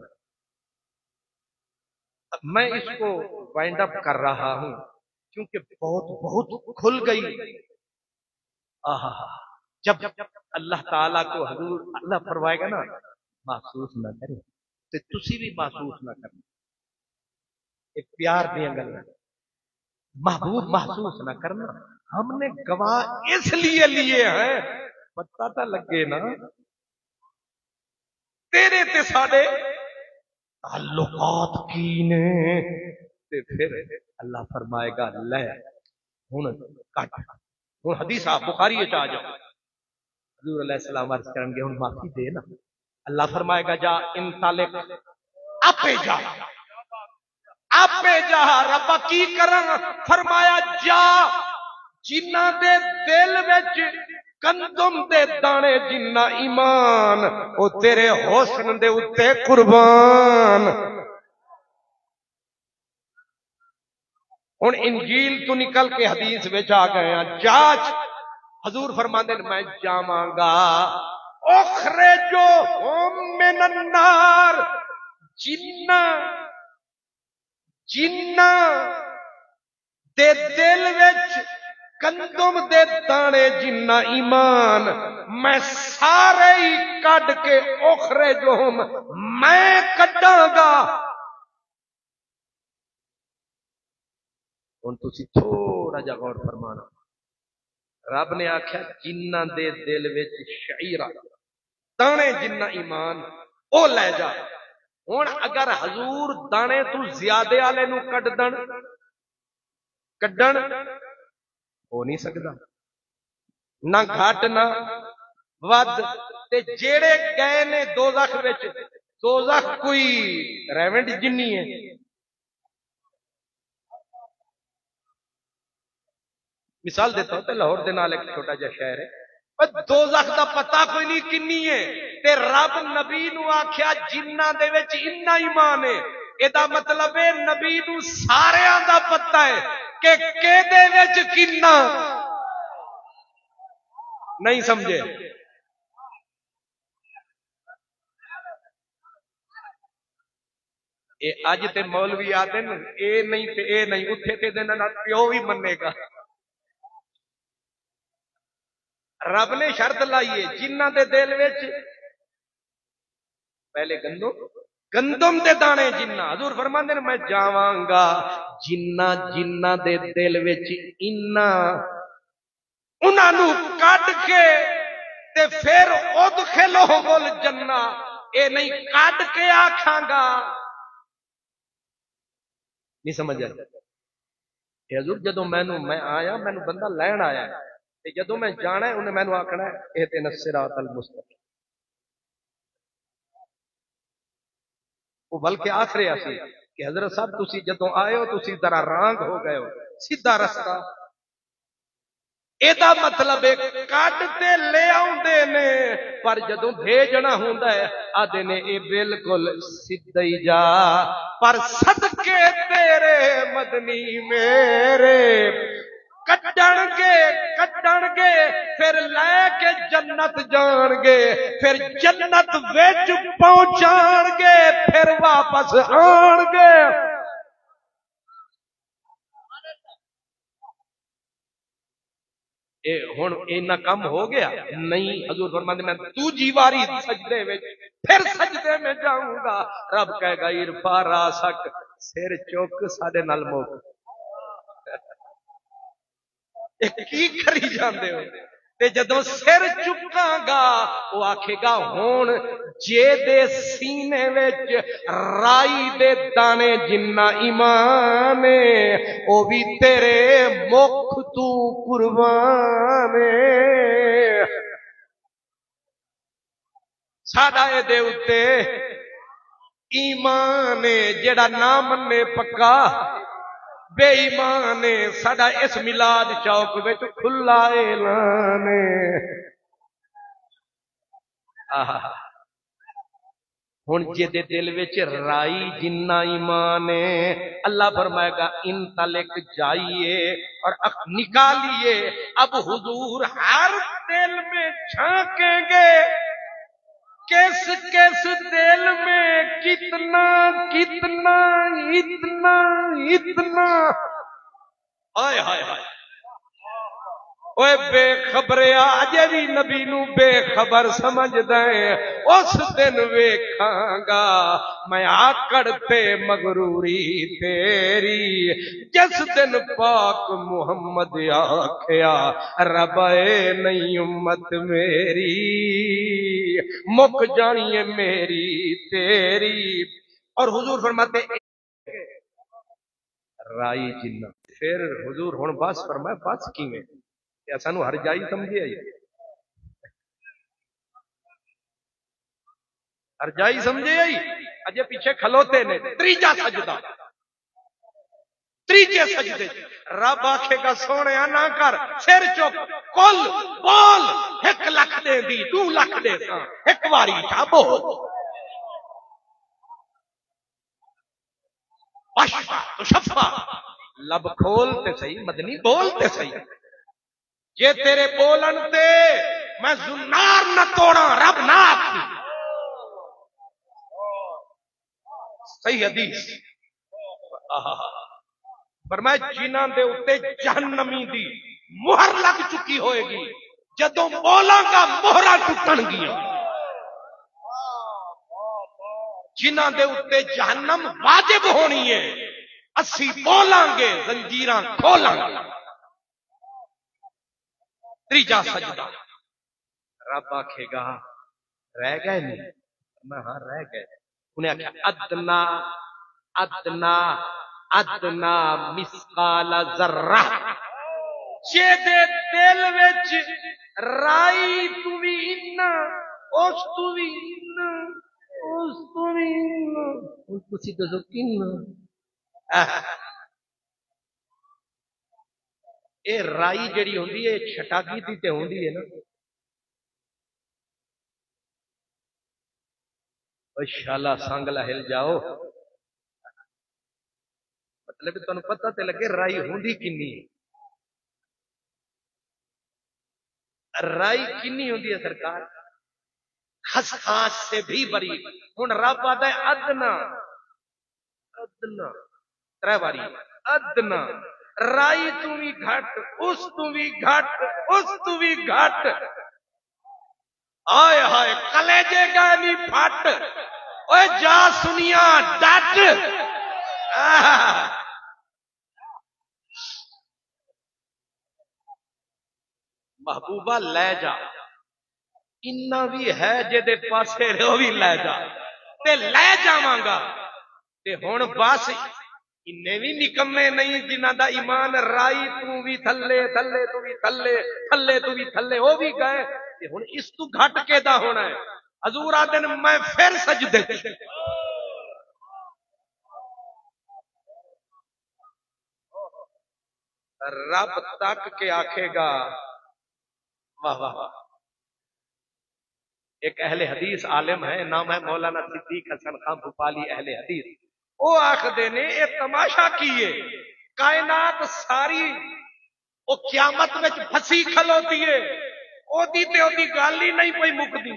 Speaker 1: میں اس کو وائنڈ اپ کر رہا ہوں کیونکہ بہت بہت کھل گئی آہا جب اللہ تعالیٰ کو حضور اللہ فرمائے گا نا محسوس نہ کریں تے تسی بھی محسوس نہ کرنا ایک پیار دیا گلا محبوب محسوس نہ کرنا ہم نے گواہ اس لیے لیے ہیں پتہ تو لگے نا تیرے تے ساڈے تعلقات کی نے تے پھر اللہ فرمائے گا لے ہن کٹ ہن حدیث آپ بخاری وچ آ جاؤ حضور علیہ السلام عرض کرن گے ہن معافی دے نا اللہ فرمائے گا جا انطلق اپے جا اپے جا رب کی کرن فرمایا جا جنہ دے دل وچ گندم دے دانے جنہ ایمان او تیرے حسن دے اتے قربان ہن انجیل تو نکل کے حدیث وچ آ گئے ہیں جاچ حضور فرماندے میں جاواں گا اخرجو ہم من النار جنہ جنہ دے دل وچ گندم دے دانے جنہ ایمان میں سارے ہی کڈ کے اخرجو ہم میں کڈاں گا ہن تسی تھوڑا جا غور فرمانا رب نے آخیا جنہ دے دل وچ شعیرہ دانے جنہ ایمان او لے جا ہن اگر حضور دانے تو زیادہ والے نو کڈ دن کڈن ہو نہیں سکدا نہ گھٹ نہ ود تے جیڑے گئے نے دوزخ وچ دوزخ کوئی ریونڈ جنی ہے مثال دیتا ہوں تے لاہور دے نال ایک چھوٹا جا شہر ہے دوزخ دا پتہ کوئی نہیں کنی ہے تے رب نبی نو آکھیا جنہ دے وچ اتنا ایمان ہے اے دا مطلب ہے نبی نو ساریاں دا پتہ ہے کہ کے دے وچ کنا نہیں سمجھے اے اج تے مولوی آدن اے نہیں تے اے نہیں اتھے تے دن پیو بھی منے گا رب نے شرط لائیے جنہ دے دل وچ پہلے گندم گندم دے دانے جنہ حضور فرماندے نے میں جاواں گا جنہ جنہ دے دل وچ انہاں انہاں نو کڈ کے تے پھر ادخلوہم الجنہ اے نہیں کڈ کے آکھاں گا نہیں سمجھ آیا کہ حضور جدوں مینوں میں آیا مینوں بندہ لین آیا تے جدوں میں جانا ہے انہیں مینوں آکھنا ہے اہدنا الصراط المستقیم وہ بلکہ آخری آسی کہ حضرت صاحب تسی جدوں آئے ہو تسی ذرا رانگ ہو گئے ہو سیدھا رستہ ایدا مطلب ہے کٹ تے لے آوندے نے پر جدوں بھیجنا ہوندا ہے آدے نے اے بالکل سیدھا ہی جا پر صدقے تیرے مدنی میرے کٹن گے کٹن گے پھر لے کے جنت جان گے پھر جنت وچ پہنچان گے پھر واپس آن گے اے ہن اینا کم ہو گیا نہیں حضور فرماتے میں دوجی واری سجدے وچ پھر سجدے میں جاؤں گا رب کہے گا ارفع راسک سر چوک ساڈے نال موک کی کری جاندے ہو تے جدوں سر چکاں گا وہ آکھے گا ہون جے دے سینے وچ رائی دے دانے جنہ ایمان او بھی تیرے مکھ تو قربان ساڈا اے دے اُتے ایمان جڑا نہ منے پکا بے ایمان ساڈا اس میلاد چوک وچ کھلا اعلان ہن جے دے دل وچ رائی جنہ ایمان اللہ فرمائے گا انطلق جائیے اور نکالیے اب حضور ہر دل میں جھانکیں گے کس کس دل میں کتنا کتنا اتنا اتنا ہائے ہائے ہائے اوے بے خبریا اجے بھی نبی نو بے خبر سمجھ دیں اس دن ویکھاں گا میں آکڑ تے مغروری تیری جس دن پاک محمد آکھیا رب اے نہیں امت میری مک جانی ہے میری تیری اور حضور فرماتے رائی جنہ پھر حضور ہن بس فرمایا بس کیویں کیا سانو ہر جائی سمجھے آئی ہر جائی سمجھے آئی اجے پیچھے کھلوتے نے تریجا سجدہ تریجے سجدے رب آکھے گا سونے نہ کر سر چک کل بول ایک لکھ دے دی دو لکھ دے سا ایک واری چا بول بشفا تو شفا لب کھولتے صحیح مدنی بولتے صحیح جے تیرے بولن تے میں زنار نہ توڑا رب نہ آتی صحیح حدیث فرمایا جنہاں دے اتے جہنمی دی مہر لگ چکی ہوئے گی جدوں بولاں گا مہراں ٹوٹن گیاں جنہاں دے اتے جہنم واجب ہونی ہے اسی بولاں گے زنجیراں کھولاں گے تریجا سجدہ رب آکھے گا رہ گئے نہیں میں ہاں رہ گئے انہیں آکھا ادنا ادنا ادنا مسقال ذرہ جے دے دل وچ رائی تو بھی انہ اس تو بھی انہ اس تو بھی انہ اس تو سی دزو کنہ اے رائی جڑی ہوندی ہے چھٹاکی دی تے ہوندی ہے نا او شالا سانگلا ہل جاؤ مطلب تانوں پتہ تے لگے رائی ہوندی کنی رائی کنی ہوندی ہے سرکار خسخاس سے بھی بری ہن رب آتا ہے ادنا ادنا ترے باری ادنا رائی تو بھی گھٹ اس تو بھی گھٹ اس تو بھی گھٹ آئے ہائے کلیجے گئے نہیں پھٹ اوے جا سنیا ڈٹ محبوبہ لے جا اتنا بھی ہے جے پاسے وہ بھی لے جا تے لے جاواں گا تے ہن بس انہیں بھی نکمے نہیں جنہ دا ایمان رائی تو بھی تھلے تھلے تو بھی تھلے تھلے تو بھی تھلے وہ بھی گئے تے ہن اس تو گھٹ کے دا ہونا ہے حضور آدن میں پھر سجدے رب تک کے آکھے گا واہ واہ واہ ایک اہل حدیث عالم ہے نام ہے مولانا صدیق حسن خان بھوپالی اہل حدیث وہ آخدے نے یہ تماشا کیے کائنات ساری وہ قیامت میں پھسی کھلوتی ہے او دی تے او دی گل ہی نہیں کوئی مکدی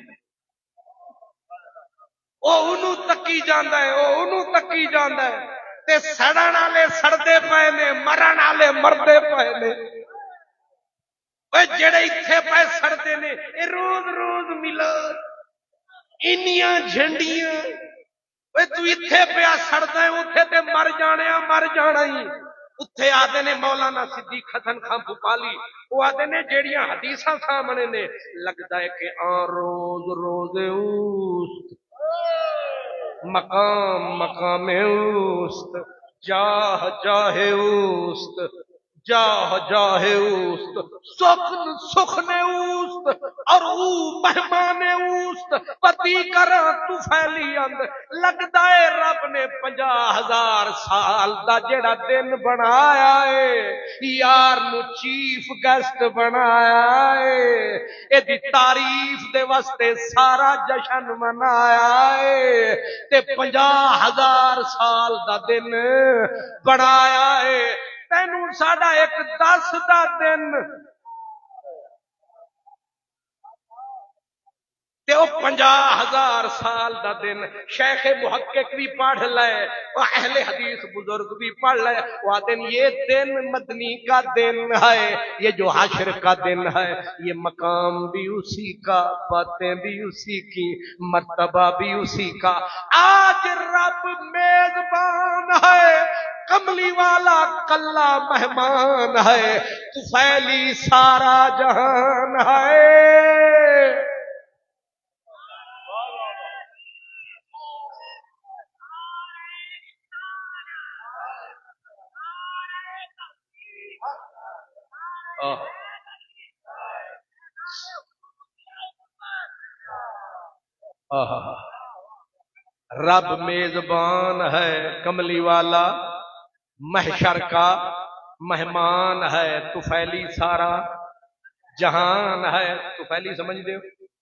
Speaker 1: او انہوں تکی جاندا ہے او انہوں تکی جاندا ہے تے سڑن والے سڑدے پئے نے مرن والے مردے پئے نے اوے جڑے ایتھے پئے سڑدے نے اے روز روز ملا انیاں جھنڈیاں اوے تو ایتھے پیا سڑدا ہے اوتھے تے مر جانے مر جانا ہی اتھے آدھے نے مولانا صدیق حسن خان بھوپالی وہ آدھے نے جیڑیاں حدیثاں سامنے نے لگتا ہے کہ آ روز روز اوست مقام مقام اوست جاہ جاہ اوست جاہ جاہ اوست سخن سخن اوست اور او مہمان اوست پتی کر تو پھیلی اند لگتا ہے رب نے پنجا ہزار سال دا جڑا دن بنایا ہے یار نو چیف گیسٹ بنایا ہے اے دی تعریف دے واسطے سارا جشن منایا ہے تے پنجا ہزار سال دا دن بنایا ہے تینوں ساڈا ایک دس دا دن تے او پنجا ہزار سال دا دن شیخ محقق بھی پڑھ لے اور اہل حدیث بزرگ بھی پڑھ لے وہ دن یہ دن مدنی کا دن ہے یہ جو حشر کا دن ہے یہ مقام بھی اسی کا باتیں بھی اسی کی مرتبہ بھی اسی کا آج رب میزبان ہے کملی والا کلا مہمان ہے طفیلی سارا جہان ہے رب میزبان ہے کملی والا محشر کا مہمان ہے طفیلی سارا جہان ہے طفیلی سمجھ دے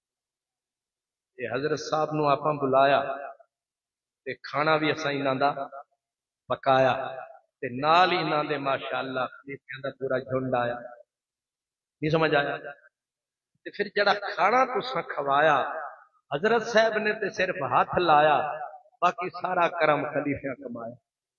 Speaker 1: یہ حضرت صاحب نو آپاں بلایا تے کھانا بھی اساں انہاں دا پکایا تے نال ہی انہاں دے ماشاءاللہ خلیفیاں دا پورا جھنڈ آیا نہیں سمجھ آیا تے پھر جڑا کھانا تساں کھوایا حضرت صاحب نے تے صرف ہاتھ لایا باقی سارا کرم خلیفیاں کمایا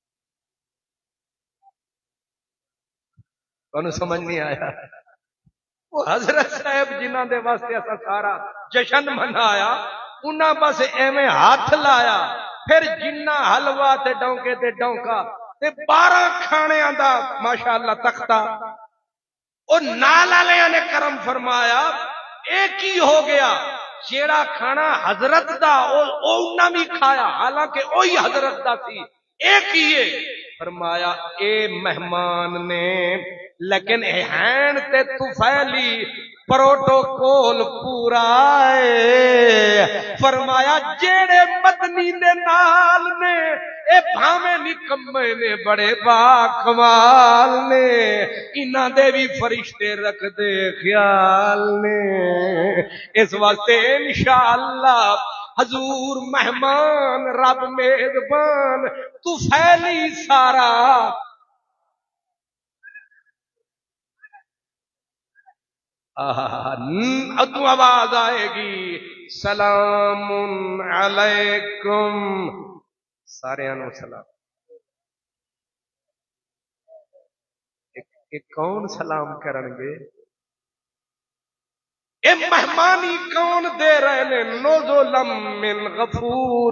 Speaker 1: انہوں سمجھ نہیں آیا وہ حضرت صاحب جنہاں دے واسطے اسا سارا جشن منایا انہاں بس ایویں ہاتھ لایا پھر جنہ حلوہ تے ڈونکے تے ڈونکا تے بارہ کھانے آندا ماشاءاللہ تختہ اور نال والے نے کرم فرمایا ایک ہی ہو گیا جیڑا کھانا حضرت دا او انہاں بھی کھایا حالانکہ وہی حضرت دا سی ایک ہی ہے فرمایا اے مہمان نے لیکن احین تے طفیلی پروٹوکول پورا ہے فرمایا جیڑے مدنی دے نال نے اے بھاویں نکمے نے بڑے با کمال نے انہاں دے بھی فرشتے رکھ دے خیال نے اس واسطے انشاءاللہ حضور مہمان رب میزبان طفیلی سارا ادو آواز آئے گی سلام علیکم سارے انو سلام کہ کون سلام کرنگے؟ اے مہمانی کون دے رہے نے؟ نزلم من غفور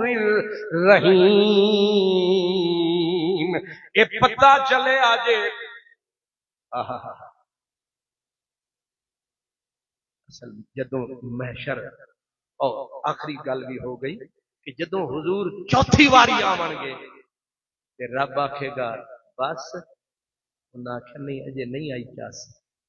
Speaker 1: رحیم. اے پتہ چلے آجے اصل جدوں محشر اور آخری گل بھی ہو گئی کہ جدوں حضور چوتھی واری آون گے تے رب آکھے گا بس، انہاں آکھیا نہیں اجے نہیں آئی چاس.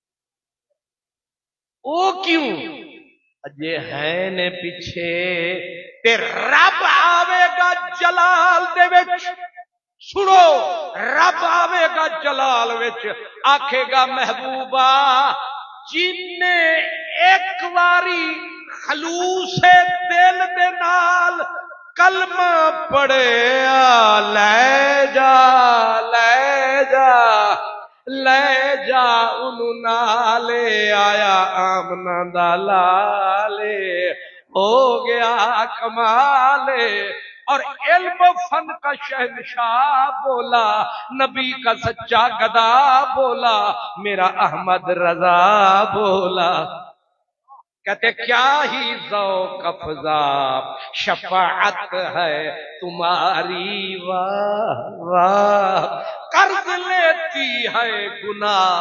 Speaker 1: او کیوں؟ اجے ہیں نے پیچھے تے رب آوے گا جلال دے وچ. سنو، رب آوے گا جلال وچ آکھے گا محبوبہ جن نے ایک واری خلوص دل دے نال کلمہ پڑھیا لے جا لے جا لے جا انہوں نالے آیا آمنہ دا لالے ہو گیا کمالے. اور علم و فن کا شہنشاہ بولا، نبی کا سچا گدا بولا، میرا احمد رضا بولا. کہتے کیا ہی ذوق افزا شفاعت ہے تمہاری، واہ واہ قرض لیتی ہے گناہ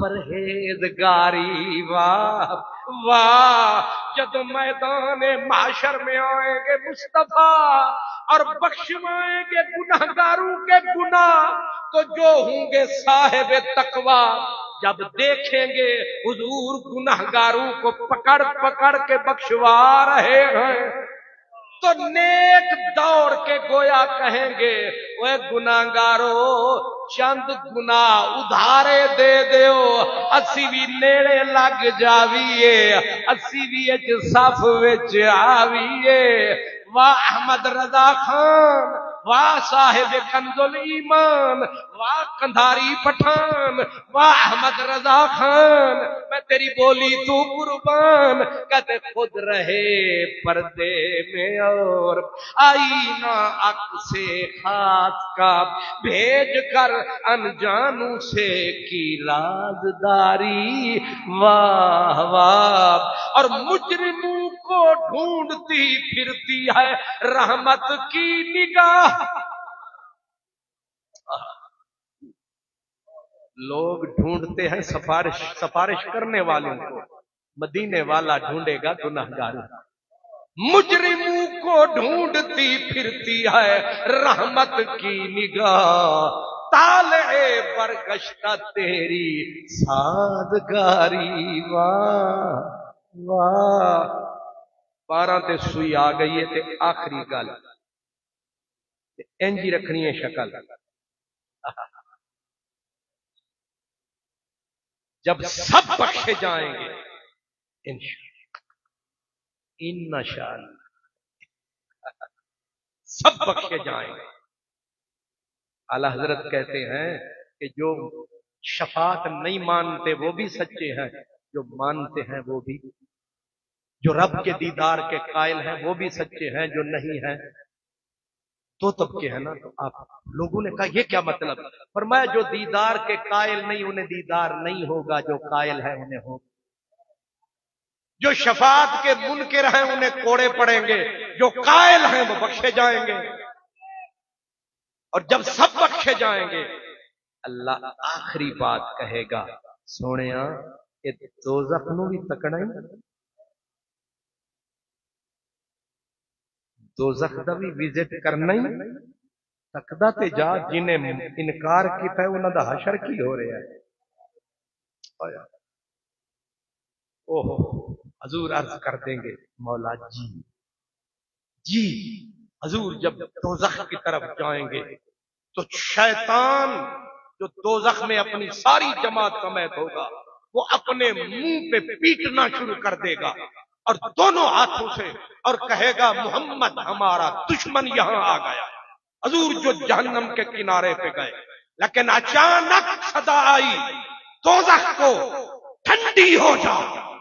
Speaker 1: پرہیزگاری، واہ واہ. جب میدان محشر میں آئیں گے مصطفیٰ اور بخشوائیں گے گناہگاروں کے گناہ، تو جو ہوں گے صاحب تقوی جب دیکھیں گے حضور گناہگاروں کو پکڑ پکڑ کے بخشوا رہے ہیں تو نیک دوڑ کے گویا کہیں گے وہ گناہگارو چند گناہ ادھارے دے دیو، اسی بھی نیڑے لگ جاویے، اسی بھی اچ صف وچ آویے. واہ احمد رضا خان، واہ صاحب کنز الایمان، واہ کندھاری پٹھان، واہ احمد رضا خان، میں تیری بولی تو قربان. کہتے خود رہے پردے میں اور آئینہ عکس خاص کا بھیج کر انجانوں سے کی رازداری، واہ واہ. اور مجرموں کو ڈھونڈتی پھرتی ہے رحمت کی نگاہ. لوگ ڈھونڈتے ہیں سفارش سفارش کرنے والوں کو، مدینے والا ڈھونڈے گا گناہگاروں. مجرموں کو ڈھونڈتی پھرتی ہے رحمت کی نگاہ، طالع برگشتہ تیری سازگاری، واہ واہ. بارہ تے سوئی آ گئی ہے تے آخری گل انجی رکھنی ہے شکل. جب سب بخشے جائیں گے انشاءاللہ سب بخشے جائیں گے. اعلی حضرت کہتے ہیں کہ جو شفاعت نہیں مانتے وہ بھی سچے ہیں، جو مانتے ہیں وہ بھی، جو رب کے دیدار کے قائل ہیں وہ بھی سچے ہیں، جو نہیں ہیں دو طبقے ہیں نا. تو آپ لوگوں نے کہا یہ کیا مطلب؟ فرمایا جو دیدار کے قائل نہیں انہیں دیدار نہیں ہوگا، جو قائل ہے انہیں ہوگا. جو شفاعت کے منکر ہیں انہیں کوڑے پڑیں گے، جو قائل ہیں وہ بخشے جائیں گے. اور جب سب بخشے جائیں گے اللہ آخری بات کہے گا، سونیا یہ دوزخ نو بھی تکنا ہی، دوزخ دا بھی وزٹ کرنا ہی تکدا تے جا. جنہیں انکار کیتا ہے انہاں دا حشر کی ہو رہا ہے. اوہ حضور عرض کر دیں گے مولا جی جی. حضور جب دوزخ کی طرف جائیں گے تو شیطان جو دوزخ میں اپنی ساری جماعت سمیت ہوگا وہ اپنے منہ پہ پیٹنا شروع کر دے گا اور دونوں ہاتھوں سے، اور کہے گا محمد ہمارا دشمن یہاں آ گیا. حضور جو جہنم کے کنارے پہ گئے لیکن اچانک صدا آئی دوزخ کو ٹھنڈی ہو جا.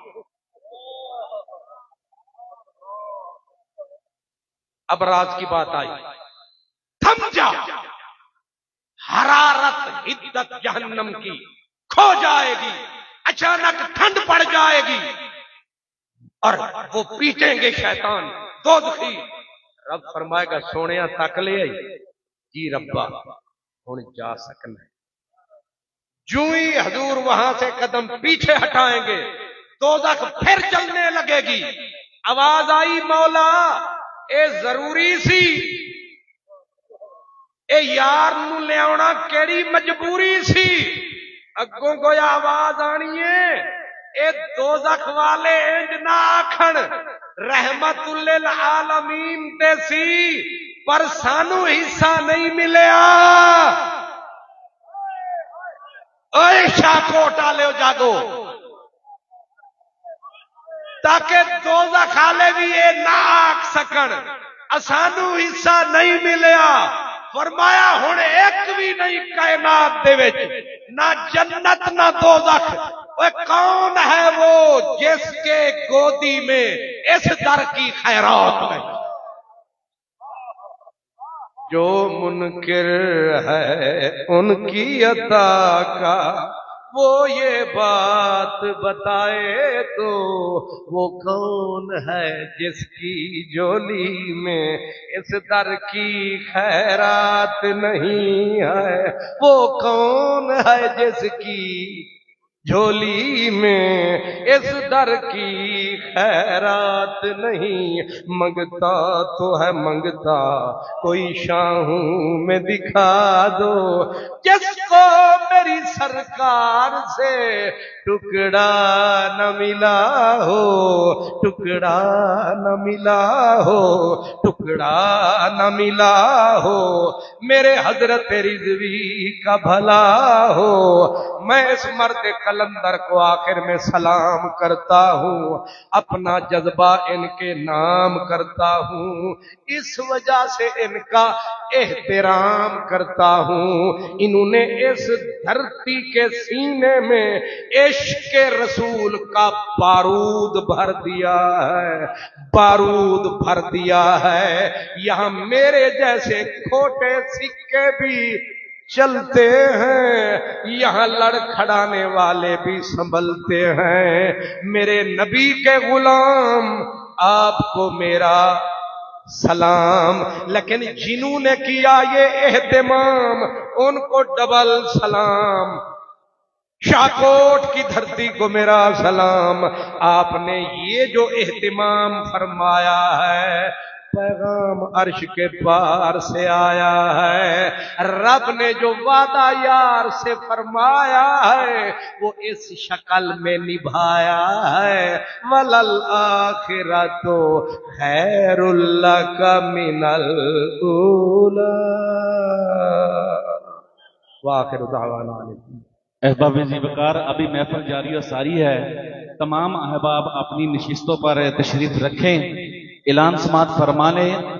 Speaker 1: اب راز کی بات آئی، تھم جا. حرارت حدت جہنم کی ہو جائے گی، اچانک ٹھنڈ پڑ جائے گی اور وہ پیٹیں گے شیطان دوزخی۔ رب فرمائے گا سونیا تک لے آئی جی ربا ہن جا سکنا ہے۔ جو ہی حضور وہاں سے قدم پیچھے ہٹائیں گے دوزخ پھر جلنے لگے گی۔ آواز آئی مولا اے ضروری سی، اے یار نو لے آنا کیڑی مجبوری سی؟ اگوں کوئی آواز آنی ہے اے دوزخ والے انج نہ آکھن رحمت للعالمین تے سی پر سانو حصہ نہیں ملیا۔ اے شاکوٹ والے جاگو تاکہ دوزخ والے بھی یہ نہ آکھ سکن اسانو حصہ نہیں ملیا۔ فرمایا ہن ایک بھی نہیں کائنات دے وچ نہ جنت نہ دوزخ، وہ کون ہے وہ جس کے گودی میں اس در کی خیرات نہیں؟ جو منکر ہے ان کی عطا کا وہ یہ بات بتائے تو وہ کون ہے جس کی جولی میں اس در کی خیرات نہیں ہے؟ وہ کون ہے جس کی جھولی میں اس در کی خیرات نہیں؟ منگتا تو ہے منگتا کوئی شاہوں میں دکھا دو جس کو میری سرکار سے ٹکڑا نہ ملا ہو، ٹکڑا نہ ملا ہو، ٹکڑا نہ ملا ہو، میرے حضرت رضوی کا بھلا ہو۔ میں اس مرد قلندر کو آخر میں سلام کرتا ہوں، اپنا جذبہ ان کے نام کرتا ہوں، اس وجہ سے ان کا احترام کرتا ہوں۔ انہوں نے اس دھرتی کے سینے میں عشق رسول کا بارود بھر دیا ہے، بارود بھر دیا ہے۔ یہاں میرے جیسے کھوٹے سکے بھی چلتے ہیں، یہاں لڑکھڑانے والے بھی سنبھلتے ہیں۔ میرے نبی کے غلام آپ کو میرا سلام، لیکن جنہوں نے کیا یہ اہتمام ان کو ڈبل سلام۔ شاکوٹ کی دھرتی کو میرا سلام۔ آپ نے یہ جو اہتمام فرمایا ہے پیغام عرش کے پار سے آیا ہے، رب نے جو وعدہ یار سے فرمایا ہے وہ اس شکل میں نبھایا ہے۔ وَلَلْآخِرَةُ خَيْرٌ لَكَ مِنَ الْأُولَىٰ۔ وآخر دعوانا
Speaker 2: احباب زی وقار، ابھی محفل جاری و ساری ہے، تمام احباب اپنی نشستوں پر تشریف رکھیں۔ اعلان سماعت فرمانے